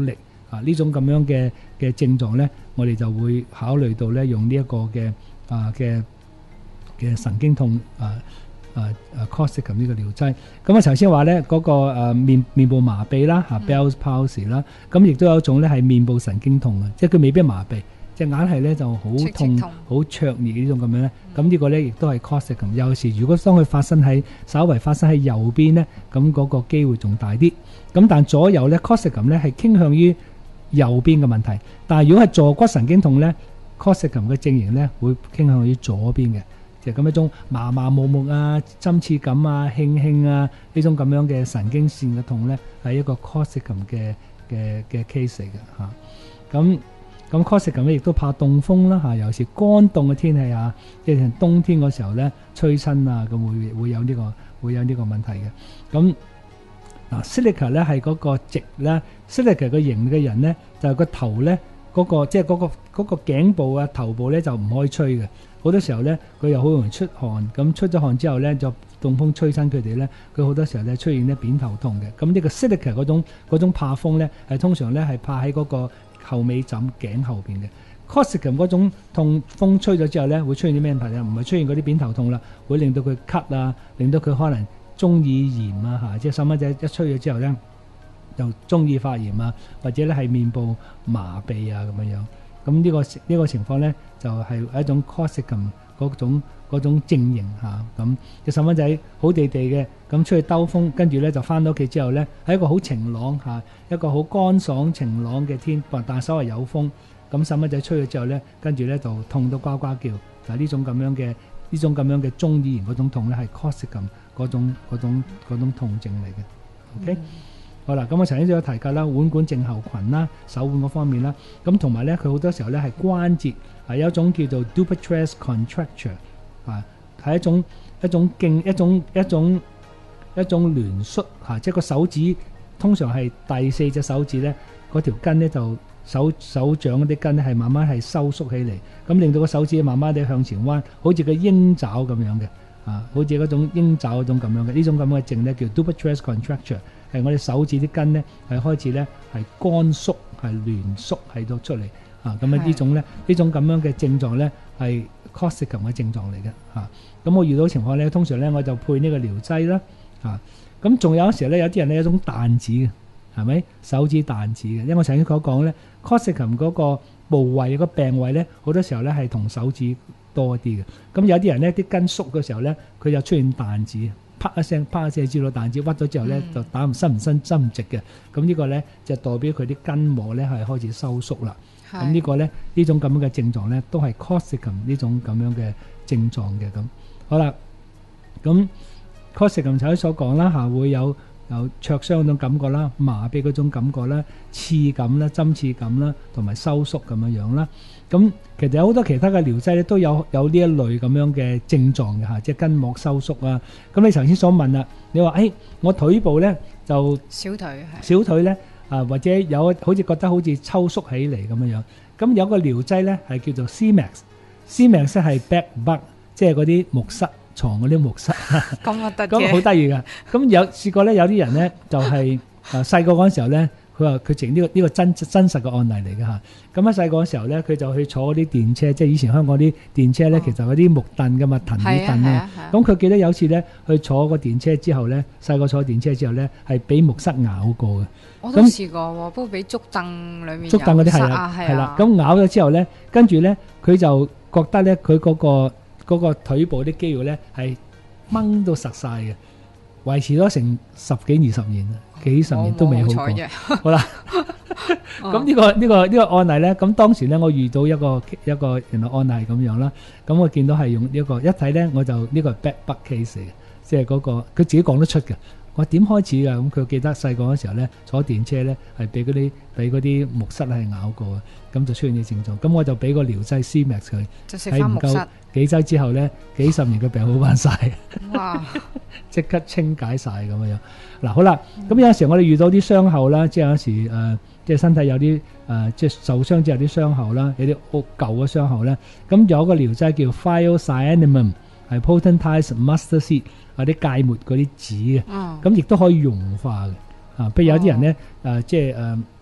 啊呢種咁樣嘅嘅症狀咧，我哋就會考慮到咧用呢一個嘅啊嘅嘅神經痛啊啊啊 Corsican 呢個療劑。咁啊頭先話咧嗰個誒面面部麻痹啦嚇 Bell's palsy 啦，咁亦都有一種咧係面部神經痛嘅，即係佢未必麻痹。隻眼係咧就好痛、好灼熱呢種咁樣咧，咁呢個咧亦都係 Corsican。有時如果當佢發生喺稍為發生喺右邊咧，咁嗰個機會仲大啲。咁但左右咧 Corsican 咧係傾向於右邊嘅問題，但係如果係坐骨神經痛咧 Corsican 嘅症型咧會傾向於左邊嘅，就咁一種麻麻木木啊、針刺感啊、輕輕啊呢種咁樣嘅神經線嘅痛咧係一個 Corsican 嘅嘅嘅 case 嚟嘅嚇。咁咁 Corsican 咧亦都怕凍風啦嚇，尤其是乾凍嘅天氣啊，即係冬天嗰時候咧吹親啊，咁會會有呢個會有呢個問題嘅。咁嗱 Silica 咧係嗰個直咧 Silica 個型嘅人咧就係個頭咧嗰個即係嗰個嗰個頸部啊頭部咧就唔可以吹嘅。好多時候咧佢又好容易出汗，咁出咗汗之後咧就凍風吹親佢哋咧，佢好多時候咧出現咧扁頭痛嘅。咁呢個 Silica 嗰種嗰種怕風咧係通常咧係怕喺嗰個後尾枕頸後邊嘅。Corsican 嗰種痛風吹咗之後咧會出現啲咩問題啊？唔係出現嗰啲扁頭痛啦，會令到佢咳啊，令到佢可能中耳炎啊嚇，即係細蚊仔一吹咗之後咧就中耳發炎啊，或者咧係面部麻痹啊咁樣樣。咁呢、這個呢、這個情況咧就係、是、一種 Corsican 嗰種嗰種症型嚇。咁隻細蚊仔好地地嘅，咁出去兜風，跟住咧就翻到屋企之後咧，係一個好晴朗嚇，一個好乾爽晴朗嘅天，但係稍為有風，咁細蚊仔吹咗之後咧，跟住咧就痛到呱呱叫。就係呢種咁樣嘅呢種咁樣嘅中耳炎嗰種痛咧，係 Corsican 嗰種嗰種嗰種痛症嚟嘅。OK。嗯好啦，咁我曾經都有提及啦，腕管症候群啦，手腕嗰方面啦，咁同埋咧，佢好多時候咧係關節係有一種叫做 Dupuytren's contracture 啊，係一種一種勁一種一種一種攣縮嚇，即係個手指通常係第四隻手指咧，嗰條筋咧就手手掌嗰啲筋咧係慢慢係收縮起嚟，咁令到個手指慢慢地向前彎，好似個鷹爪咁樣嘅啊，好似嗰種鷹爪嗰種咁樣嘅呢種咁嘅症咧叫 Dupuytren's contracture。係我哋手指啲筋咧，係開始咧係乾縮，係攣縮喺度出嚟啊！咁啊呢種咧，呢種咁樣嘅症狀咧係 Corsican 嘅症狀嚟嘅嚇。咁我遇到情況咧，通常咧我就配呢個療劑啦嚇。咁仲有時候咧，有啲人咧有一種彈指嘅，係咪手指彈指嘅？因為我曾經所講咧 Corsican 嗰個部位、個病位咧，好多時候咧係同手指多啲嘅。咁有啲人咧啲筋縮嘅時候咧，佢就出現彈指。啪一聲，啪一聲，知道彈指屈咗之後咧，就打唔伸唔伸伸唔直嘅。咁呢個咧就代表佢啲筋膜咧係開始收縮啦。咁呢個咧呢種咁樣嘅症狀咧，都係 Corsican 呢種咁樣嘅症狀嘅。咁好啦，咁 Corsican 頭先所講啦嚇，會有有灼傷嗰種感覺啦、麻痹嗰種感覺啦、刺感啦、針刺感啦，同埋收縮咁樣樣啦。咁其實有好多其他嘅療劑咧，都有有呢一類咁樣嘅症狀嘅嚇，即係筋膜收縮啊。咁你頭先所問啦，你話誒、哎、我腿部咧就小腿係小腿咧啊，或者有好似覺得好似抽縮起嚟咁樣樣。咁有個療劑咧係叫做 C-Max，C-Max 係 back bug， 即係嗰啲木塞床嗰啲木塞。 咁核突嘅。 咁好得意㗎。咁有試過咧，有啲人咧就係啊細個嗰陣時候咧。佢話佢整呢個呢個真真實嘅案例嚟嘅嚇。咁喺細個嘅時候咧，佢就去坐嗰啲電車，即係以前香港啲電車咧，其實嗰啲木凳㗎嘛，藤椅凳啊。咁佢記得有次咧，去坐個電車之後咧，細個坐電車之後咧，係俾木塞咬過嘅。 我都試過喎，不過俾竹凳裡面竹凳嗰啲係啦，係啦。咁咬咗之後咧，跟住咧，佢就覺得咧，佢嗰個嗰個腿部啲肌肉咧係掹到實曬嘅，維持咗成十幾二十年啦。幾十年都未好過，好啦。咁呢個呢個呢個案例咧，咁當時咧我遇到一個一個原來案例係咁樣啦。咁我見到係用呢個一睇咧，我就呢個係 back bug case 嚟嘅，即係嗰個佢自己講得出嘅。我點開始㗎？咁佢記得細個嗰時候咧，坐電車咧係俾嗰啲俾嗰啲木塞係咬過嘅，咁就出現啲症狀。咁我就俾個療劑 C-Max 佢，喺唔夠幾週之後咧，幾十年嘅病好翻曬，哇！即刻清解曬咁樣。嗱好啦，咁有時我哋遇到啲傷後啦，即係有時誒，即係身體有啲誒，即係受傷之後啲傷後啦，有啲好舊嘅傷後咧，咁有個療劑叫 Thiocyanamide，係 potentized mustard seed。或者芥末嗰啲籽嘅，咁亦都可以溶化嘅。啊，譬如有啲人咧，誒、呃、即係誒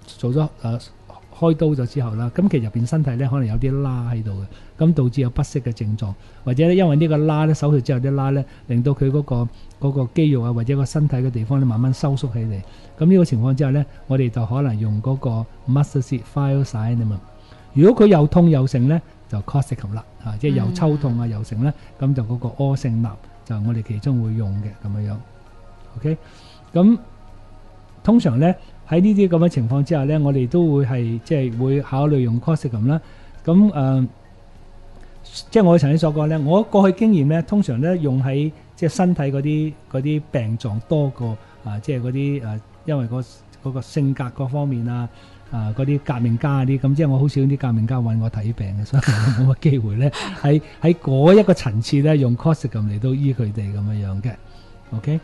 做咗誒、呃、開刀咗之後啦，咁其實入邊身體咧可能有啲疤喺度嘅，咁導致有不適嘅症狀，或者咧因為呢個疤咧手術之後啲疤咧令到佢嗰、嗰個嗰個肌肉啊或者個身體嘅地方咧慢慢收縮起嚟，咁呢個情況之下咧，我哋就可能用嗰個 mustard thiocyanate。如果佢又痛又成咧，就 Corticum 啦，啊，即係又抽痛啊又成咧，咁就嗰個柯勝納就我哋其中會用嘅咁樣樣。OK， 咁通常咧喺呢啲咁嘅情況之下咧，我哋都會係即係會考慮用 Corticum 啦。咁誒、呃，即係我曾經所講咧，我過去經驗咧，通常咧用喺即係身體嗰啲嗰啲病狀多過啊，即係嗰啲誒，因為、嗰個嗰、嗰個性格各方面啊。啊！嗰啲革命家啲咁，即係我好少啲革命家揾我睇病嘅，所以我冇乜機會咧喺喺嗰一個層次咧用 Corticum 嚟到醫佢哋咁樣樣嘅。OK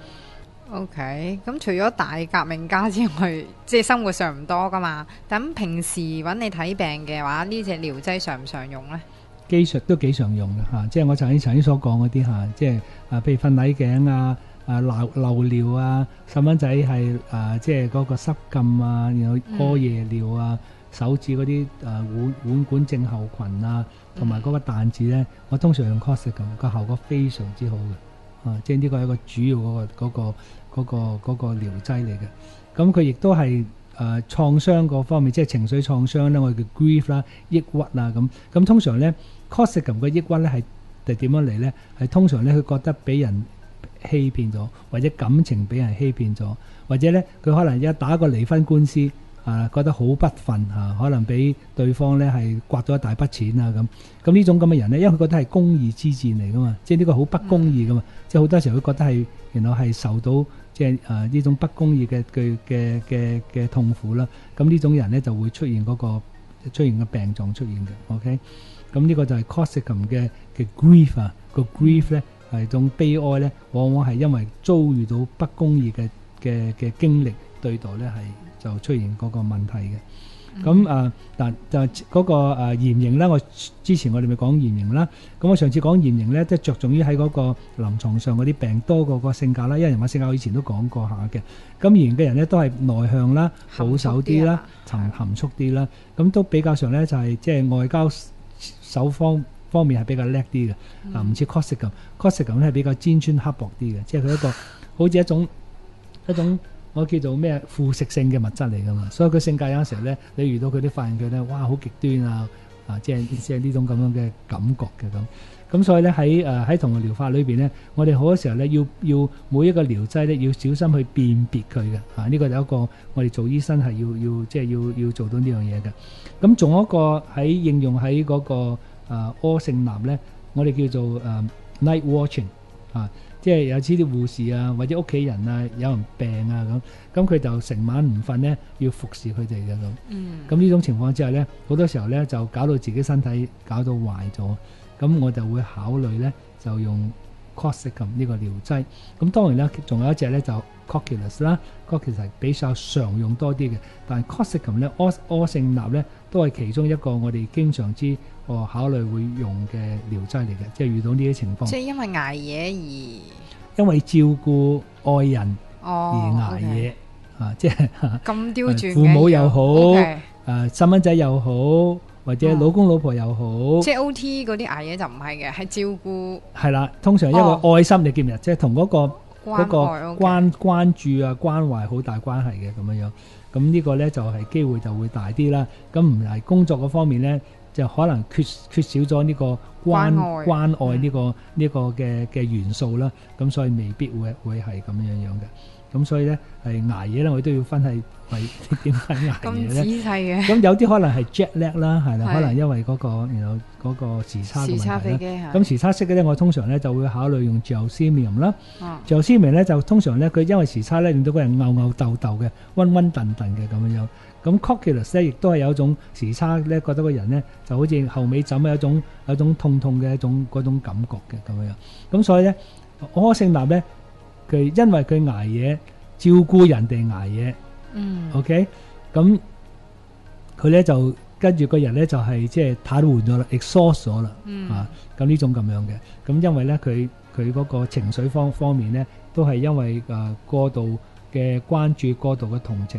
OK， 咁除咗大革命家之外，即係生活上唔多噶嘛。咁平時揾你睇病嘅話，呢隻療劑常唔常用咧？ 技術都幾常用嘅嚇、啊，即係我曾經曾經所講嗰啲嚇，即係啊，譬如瞓捩頸啊。啊漏漏尿啊，細蚊仔係啊，即係嗰個濕禁啊，然後屙夜尿啊，手指嗰啲啊腕腕管症候群啊，同埋嗰個彈指咧，我通常用 Corticum 個效果非常之好嘅，啊，即係呢個係一個主要嗰、嗰個嗰、嗰個嗰、嗰個嗰、嗰個療劑嚟嘅。咁佢亦都係誒創傷嗰方面，即係情緒創傷咧，我哋叫 grief 啦、抑鬱啊咁。咁通常咧 Corticum 嘅抑鬱咧係係點樣嚟咧？係通常咧佢覺得俾人欺騙咗，或者感情俾人欺騙咗，或者咧佢可能一打個離婚官司啊，覺得好不忿啊，可能俾對方咧係刮咗一大筆錢啊咁。咁呢種咁嘅人咧，因為佢覺得係公義之戰嚟噶嘛，即係呢個好不公義噶嘛，嗯、即係好多時候佢覺得係原來係受到即係誒呢種不公義嘅嘅嘅嘅嘅痛苦啦。咁呢種人咧就會出現嗰、嗰個出現嘅病狀出現嘅。OK， 咁呢個就係 Corticum 嘅嘅 grief 啊，個 grief 咧。係種悲哀咧，往往係因為遭遇到不公義嘅嘅嘅經歷對待咧，係就出現嗰個問題嘅。咁啊，但就嗰個誒嚴刑咧，我之前我哋咪講嚴刑啦。咁我上次講嚴刑咧，即係着重於喺嗰個臨床上嗰啲病多過個性格啦。因為人物性格我以前都講過下嘅。咁嚴刑嘅人咧都係內向啦、保守啲啦、含含蓄啲啦。咁都比較上咧就係即係外交手方方面係比較叻啲嘅，啊唔似 Corticum，Corticum 咧係比較尖酸刻薄啲嘅，即係佢一個好似一種一種我叫做咩腐蝕性嘅物質嚟噶嘛，所以佢性格有陣時候咧，你遇到佢啲發現佢咧，哇好極端啊，啊即係即係呢種咁樣嘅感覺嘅咁，咁所以咧喺誒喺同個療法裏邊咧，我哋好多時候咧要要每一個療劑咧要小心去辨別佢嘅，啊呢個有一個我哋做醫生係要要即係要要做到呢樣嘢嘅，咁仲有一個喺應用喺嗰個。啊，柯勝納咧，我哋叫做誒、uh, night watching 啊，即係有啲啲護士啊，或者屋企人啊，有人病啊咁，咁佢就成晚唔瞓咧，要服侍佢哋嘅咁。嗯。咁呢種情況之下咧，好多時候咧就搞到自己身體搞到壞咗，咁我就會考慮咧就用 Corticum 呢個療劑。咁當然啦，仲有一隻咧就 Cocculus 啦 ，Cocculus 係比較常用多啲嘅，但係 Corticum 咧，柯柯勝納咧都係其中一個我哋經常之。我考慮會用嘅療劑嚟嘅，即係遇到呢啲情況。即係因為捱夜而， 因為照顧愛人而捱夜、哦 okay. 啊！即係咁刁鑽嘅父母又好，誒細蚊仔又好，或者老公老婆又好。哦、 即係 O T 嗰啲捱夜就唔係嘅，係照顧。係啦，通常一個愛心你記唔記得？即係同嗰個嗰個關關關注啊、關懷好大關係嘅咁樣樣。咁呢個咧就係、是、機會就會大啲啦。咁唔係工作嗰方面咧。就可能缺缺少咗呢個關關愛，關愛呢、呢個呢、嗯、個嘅嘅元素啦，咁所以未必會會係咁樣樣嘅。咁所以咧係捱夜咧，我都要分係為點解捱夜咧？ 咁仔細嘅。 咁有啲可能係 jet lag 啦，係啦，可能因為嗰、嗰個然後嗰個時差嘅問題啦。時差飛機係。咁時差式嘅咧，我通常咧就會考慮用 Gelsemium 啦。哦。Gelsemium 咧就通常咧佢因為時差咧令到個人吽吽竇竇嘅，暈暈頓頓嘅咁樣樣。咁 Cocculus 咧亦都係有一種時差咧，覺得個人咧就好似後尾枕有一種有一種痛痛嘅一種嗰種感覺嘅咁樣。咁所以咧，柯勝納咧佢因為佢捱夜照顧人哋捱夜，嗯 ，OK，咁佢咧就跟住個人咧就係即係癱瘓咗啦 exhaust 咗啦，嗯，啊，咁呢種咁樣嘅。咁因為咧佢佢嗰個情緒方方面咧都係因為誒過度嘅關注、過度嘅同情咧。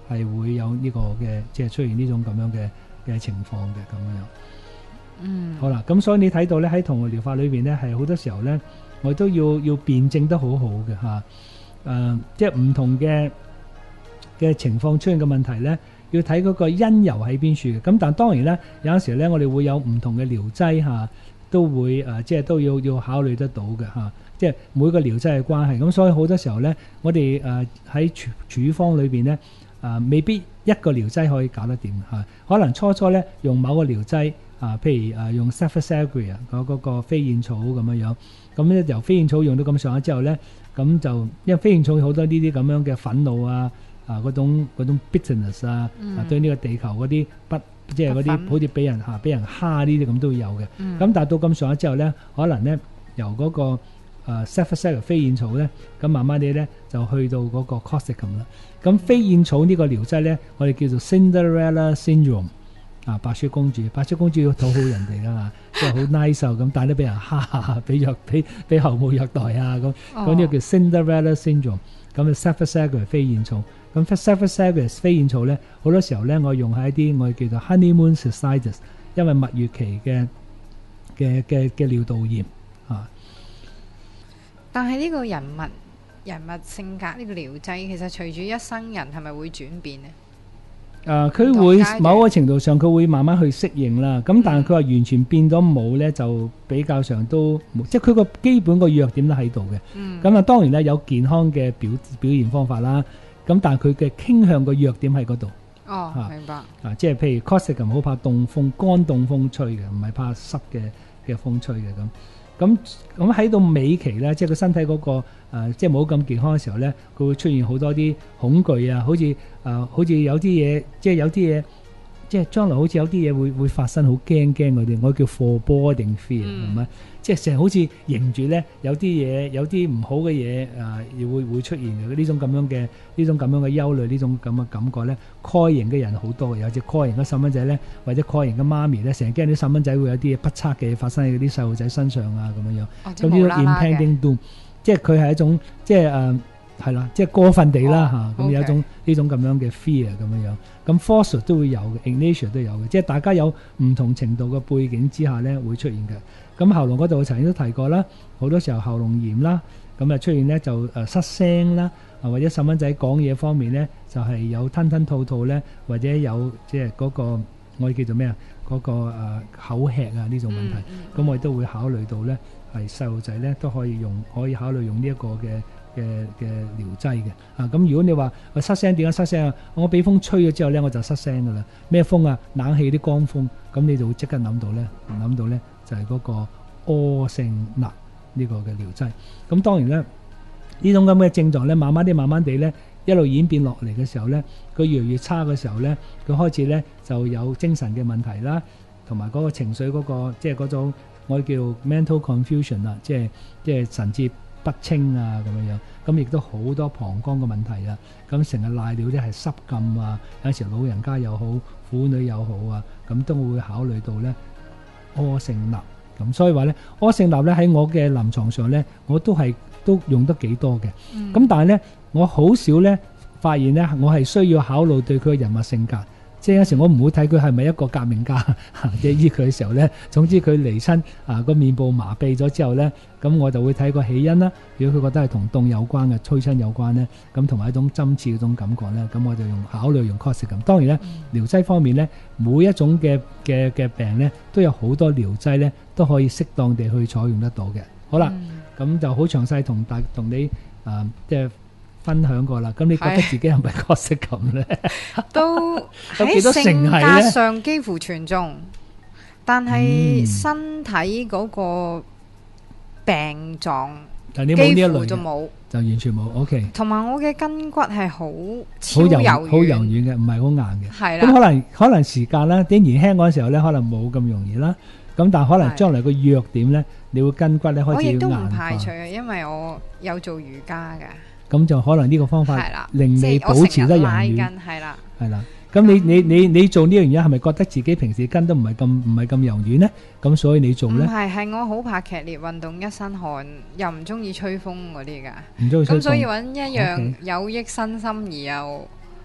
係會有呢個嘅即係出現呢種咁樣嘅嘅情況嘅咁樣。 嗯， 好啦，咁所以你睇到咧喺同類療法裏邊咧，係好多時候咧，我都要要辯證得好好嘅嚇。誒、呃，即係唔同嘅嘅情況出現嘅問題咧，要睇嗰個因由喺邊處嘅。咁但係當然咧，有陣時咧，我哋會有唔同嘅療劑嚇，都會誒、呃，即係都要要考慮得到嘅嚇。即係每個療劑嘅關係。咁所以好多時候咧，我哋誒喺處處方裏邊咧，誒、呃、未必一個療劑可以搞得掂嚇。可能初初咧用某個療劑。啊，譬如啊，用 Cephalosporin 嗰嗰個飛燕草咁樣樣，咁咧由飛燕草用到咁上下之後咧，咁就因為飛燕草好多呢啲咁樣嘅憤怒啊，啊嗰種嗰種 bitterness 啊，嗯、啊對呢個地球嗰啲不即係嗰啲好似俾人嚇俾人蝦呢啲咁都有嘅。咁、嗯、但係到咁上下之後咧，可能咧由嗰、嗰個啊 Cephalosporin 飛燕草咧，咁慢慢地咧就去到嗰個 Corticum 啦。咁飛燕草呢個療劑咧，我哋叫做 Cinderella Syndrome。啊！白雪公主，白雪公主要討好人哋噶嘛，即係好 nice 咁，但係都俾人蝦，俾虐，俾俾後母虐待啊咁。咁呢個叫 Cinderella Syndrome。咁啊 Cephalosporin 飛燕草，咁 Cephalosporin 飛燕草咧，好多時候咧，我用喺一啲我哋叫做 honeymoon cystitis，因為蜜月期嘅嘅嘅嘅尿道炎啊。 但係呢個人物人物性格呢個療劑，其實隨住一生人係咪會轉變呢？ 誒，佢會某個程度上佢會慢慢去適應啦。咁但係佢話完全變咗冇咧，就比較上都冇，即係佢個基本個弱點都喺度嘅。咁啊，當然咧有健康嘅表表現方法啦。咁但係佢嘅傾向個弱點喺嗰度。 哦，明白。 啊，即係譬如 Corticum 好怕凍風，乾凍風吹嘅，唔係怕濕嘅嘅風吹嘅咁。咁咁喺到尾期咧，即係個身體嗰個誒，即係冇咁健康嘅時候咧，佢會出現好多啲恐懼啊，好似誒，好似有啲嘢，即係有啲嘢，即係將來好似有啲嘢會會發生，好驚驚嗰啲，我叫 foreboding fear，係咪？即係成日好似迎住咧，有啲嘢，有啲唔好嘅嘢誒，會會出現嘅呢種咁樣嘅呢種咁樣嘅憂慮，呢種咁嘅感覺咧，蓋型嘅人好多，有隻蓋型嘅細蚊仔咧，或者蓋型嘅媽咪咧，成日驚啲細蚊仔會有啲嘢不測嘅嘢發生喺啲細路仔身上啊，咁樣樣。咁呢個 impending doom，即係佢係一種即係誒係啦，即係過分地啦嚇，咁有一種呢種咁樣嘅 fear 咁樣樣。咁 Forshut 都會有嘅 Ignatia 都有嘅，即係大家有唔同程度嘅背景之下咧，會出現嘅。咁喉嚨嗰度我曾經都提過啦，好多時候喉嚨炎啦，咁啊出現咧就誒失聲啦，啊或者細蚊仔講嘢方面咧就係、是、有吞吞吐吐咧，或者有即係嗰個我哋叫做咩啊嗰個誒口吃啊呢種問題，咁、嗯嗯、我哋都會考慮到咧係細路仔咧都可以用可以考慮用呢一個嘅嘅嘅療劑嘅啊。咁如果你話我失聲點解失聲啊？我俾風吹咗之後咧我就失聲噶啦。咩風啊？冷氣啲乾風，咁你就會即刻諗到咧諗到咧。就係嗰個柯性鈉呢個嘅療劑。咁當然咧，呢種咁嘅症狀咧，慢慢啲、慢慢地咧，一路演變落嚟嘅時候咧，佢越嚟越差嘅時候咧，佢開始咧就有精神嘅問題啦，同埋嗰個情緒嗰、嗰個即係嗰種我哋叫 mental confusion 啦，即係即係神志不清啊咁樣樣。咁亦都好多膀胱嘅問題啊。咁成日賴尿咧係濕禁啊，有時老人家又好，婦女又好啊，咁都會考慮到咧。柯性鈉咁，所以話咧，柯性鈉咧喺我嘅臨床上咧，我都係都用得幾多嘅。咁、嗯、但係咧，我好少咧發現咧，我係需要考慮對佢嘅人物性格。即係有時我唔會睇佢係咪一個革命家，即係醫佢嘅時候咧，總之佢離親啊個面部麻痹咗之後咧，咁我就會睇個起因啦。如果佢覺得係同凍有關嘅、催親有關咧，咁同埋一種針刺嗰種感覺咧，咁我就用考慮用 Corticum。當然咧，療劑方面咧，每一種嘅嘅嘅病咧，都有好多療劑咧，都可以適當地去採用得到嘅。好啦，咁、嗯、就好詳細同大同你啊即係。分享過啦，咁你覺得自己係咪角色咁咧？ 都喺性格上幾乎全中，但係身體嗰個病狀幾乎就冇， 就完全冇。OK。同埋我嘅筋骨係好超柔軟， 好柔軟嘅，唔係好硬嘅。 係啦。 咁可能可能時間啦，啲年輕嗰陣時候咧，可能冇咁容易啦。咁但係可能將來個弱點咧，你會筋骨咧開始要硬化。我亦都唔排除啊， 因為我有做瑜伽嘅。 咁就可能呢個方法令你保持得柔軟， 係啦， 係啦。咁你你你你做呢樣嘢係咪覺得自己平時筋都唔係咁唔係咁柔軟咧？咁所以你做咧？ 唔係，係我好怕劇烈運動，一身汗，又唔中意吹風嗰啲㗎。 唔中意吹風。 咁所以揾一樣有益身心而又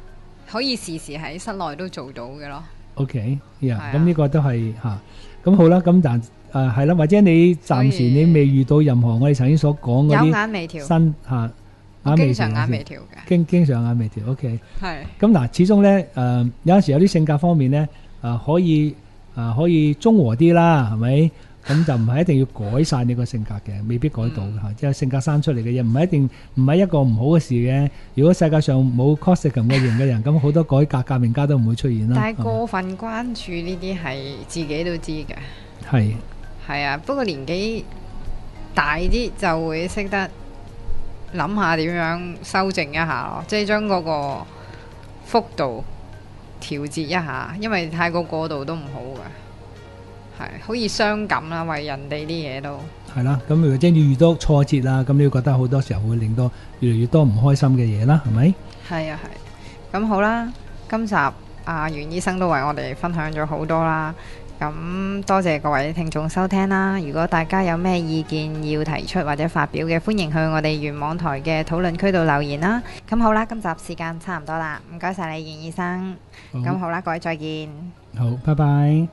可以時時喺室內都做到嘅咯。 OK， 係 yeah， 啊咁呢個都係嚇。咁好啦，咁但誒係啦，或者你暫時所以你未遇到任何我哋頭先所講嗰有啲眼眉條， 新嚇我經常眼眉先條嘅， 經經常眼眉條。OK。 係咁嗱，始終咧誒有陣時有啲性格方面咧誒可以誒可以中和啲啦，係咪？咁就唔係一定要改晒你個性格嘅，未必改到嘅嚇。即係性格生出嚟嘅嘢，唔係一定唔係一個唔好嘅事嘅。如果世界上冇 Corsican 嘅型嘅人，咁好多改革革命家都唔會出現啦。 但係過分關注呢啲係自己都知嘅。 係係啊，不過年紀大啲就會識得諗下點樣修正一下咯，即係將嗰個幅度調節一下，因為太過過度都唔好嘅。係好易傷感啦，為人哋啲嘢都係啦。咁如果真要遇到挫折啦，咁你會覺得好多時候會令到越嚟越多唔開心嘅嘢啦，係咪？ 係啊係。咁好啦，今集阿袁醫生都為我哋分享咗好多啦。咁多謝各位聽眾收聽啦。如果大家有咩意見要提出或者發表嘅，歡迎去我哋原網台嘅討論區度留言啦。咁好啦，今集時間差唔多啦，唔該晒你袁醫生。咁好啦，各位再見。 好，拜拜。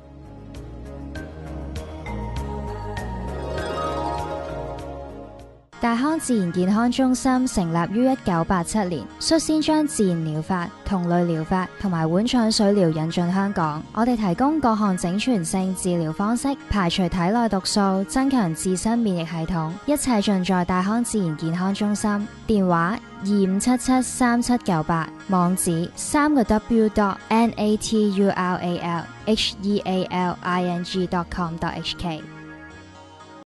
大康自然健康中心成立於一九八七年，率先將自然療法、同類療法同埋碗廠水療引進香港。我哋提供各項整全性治療方式，排除體內毒素，增強自身免疫系統，一切盡在大康自然健康中心。電話二五七七三七九八，網址三個 W dot N A T U R A L H E A L I N G dot com dot H K。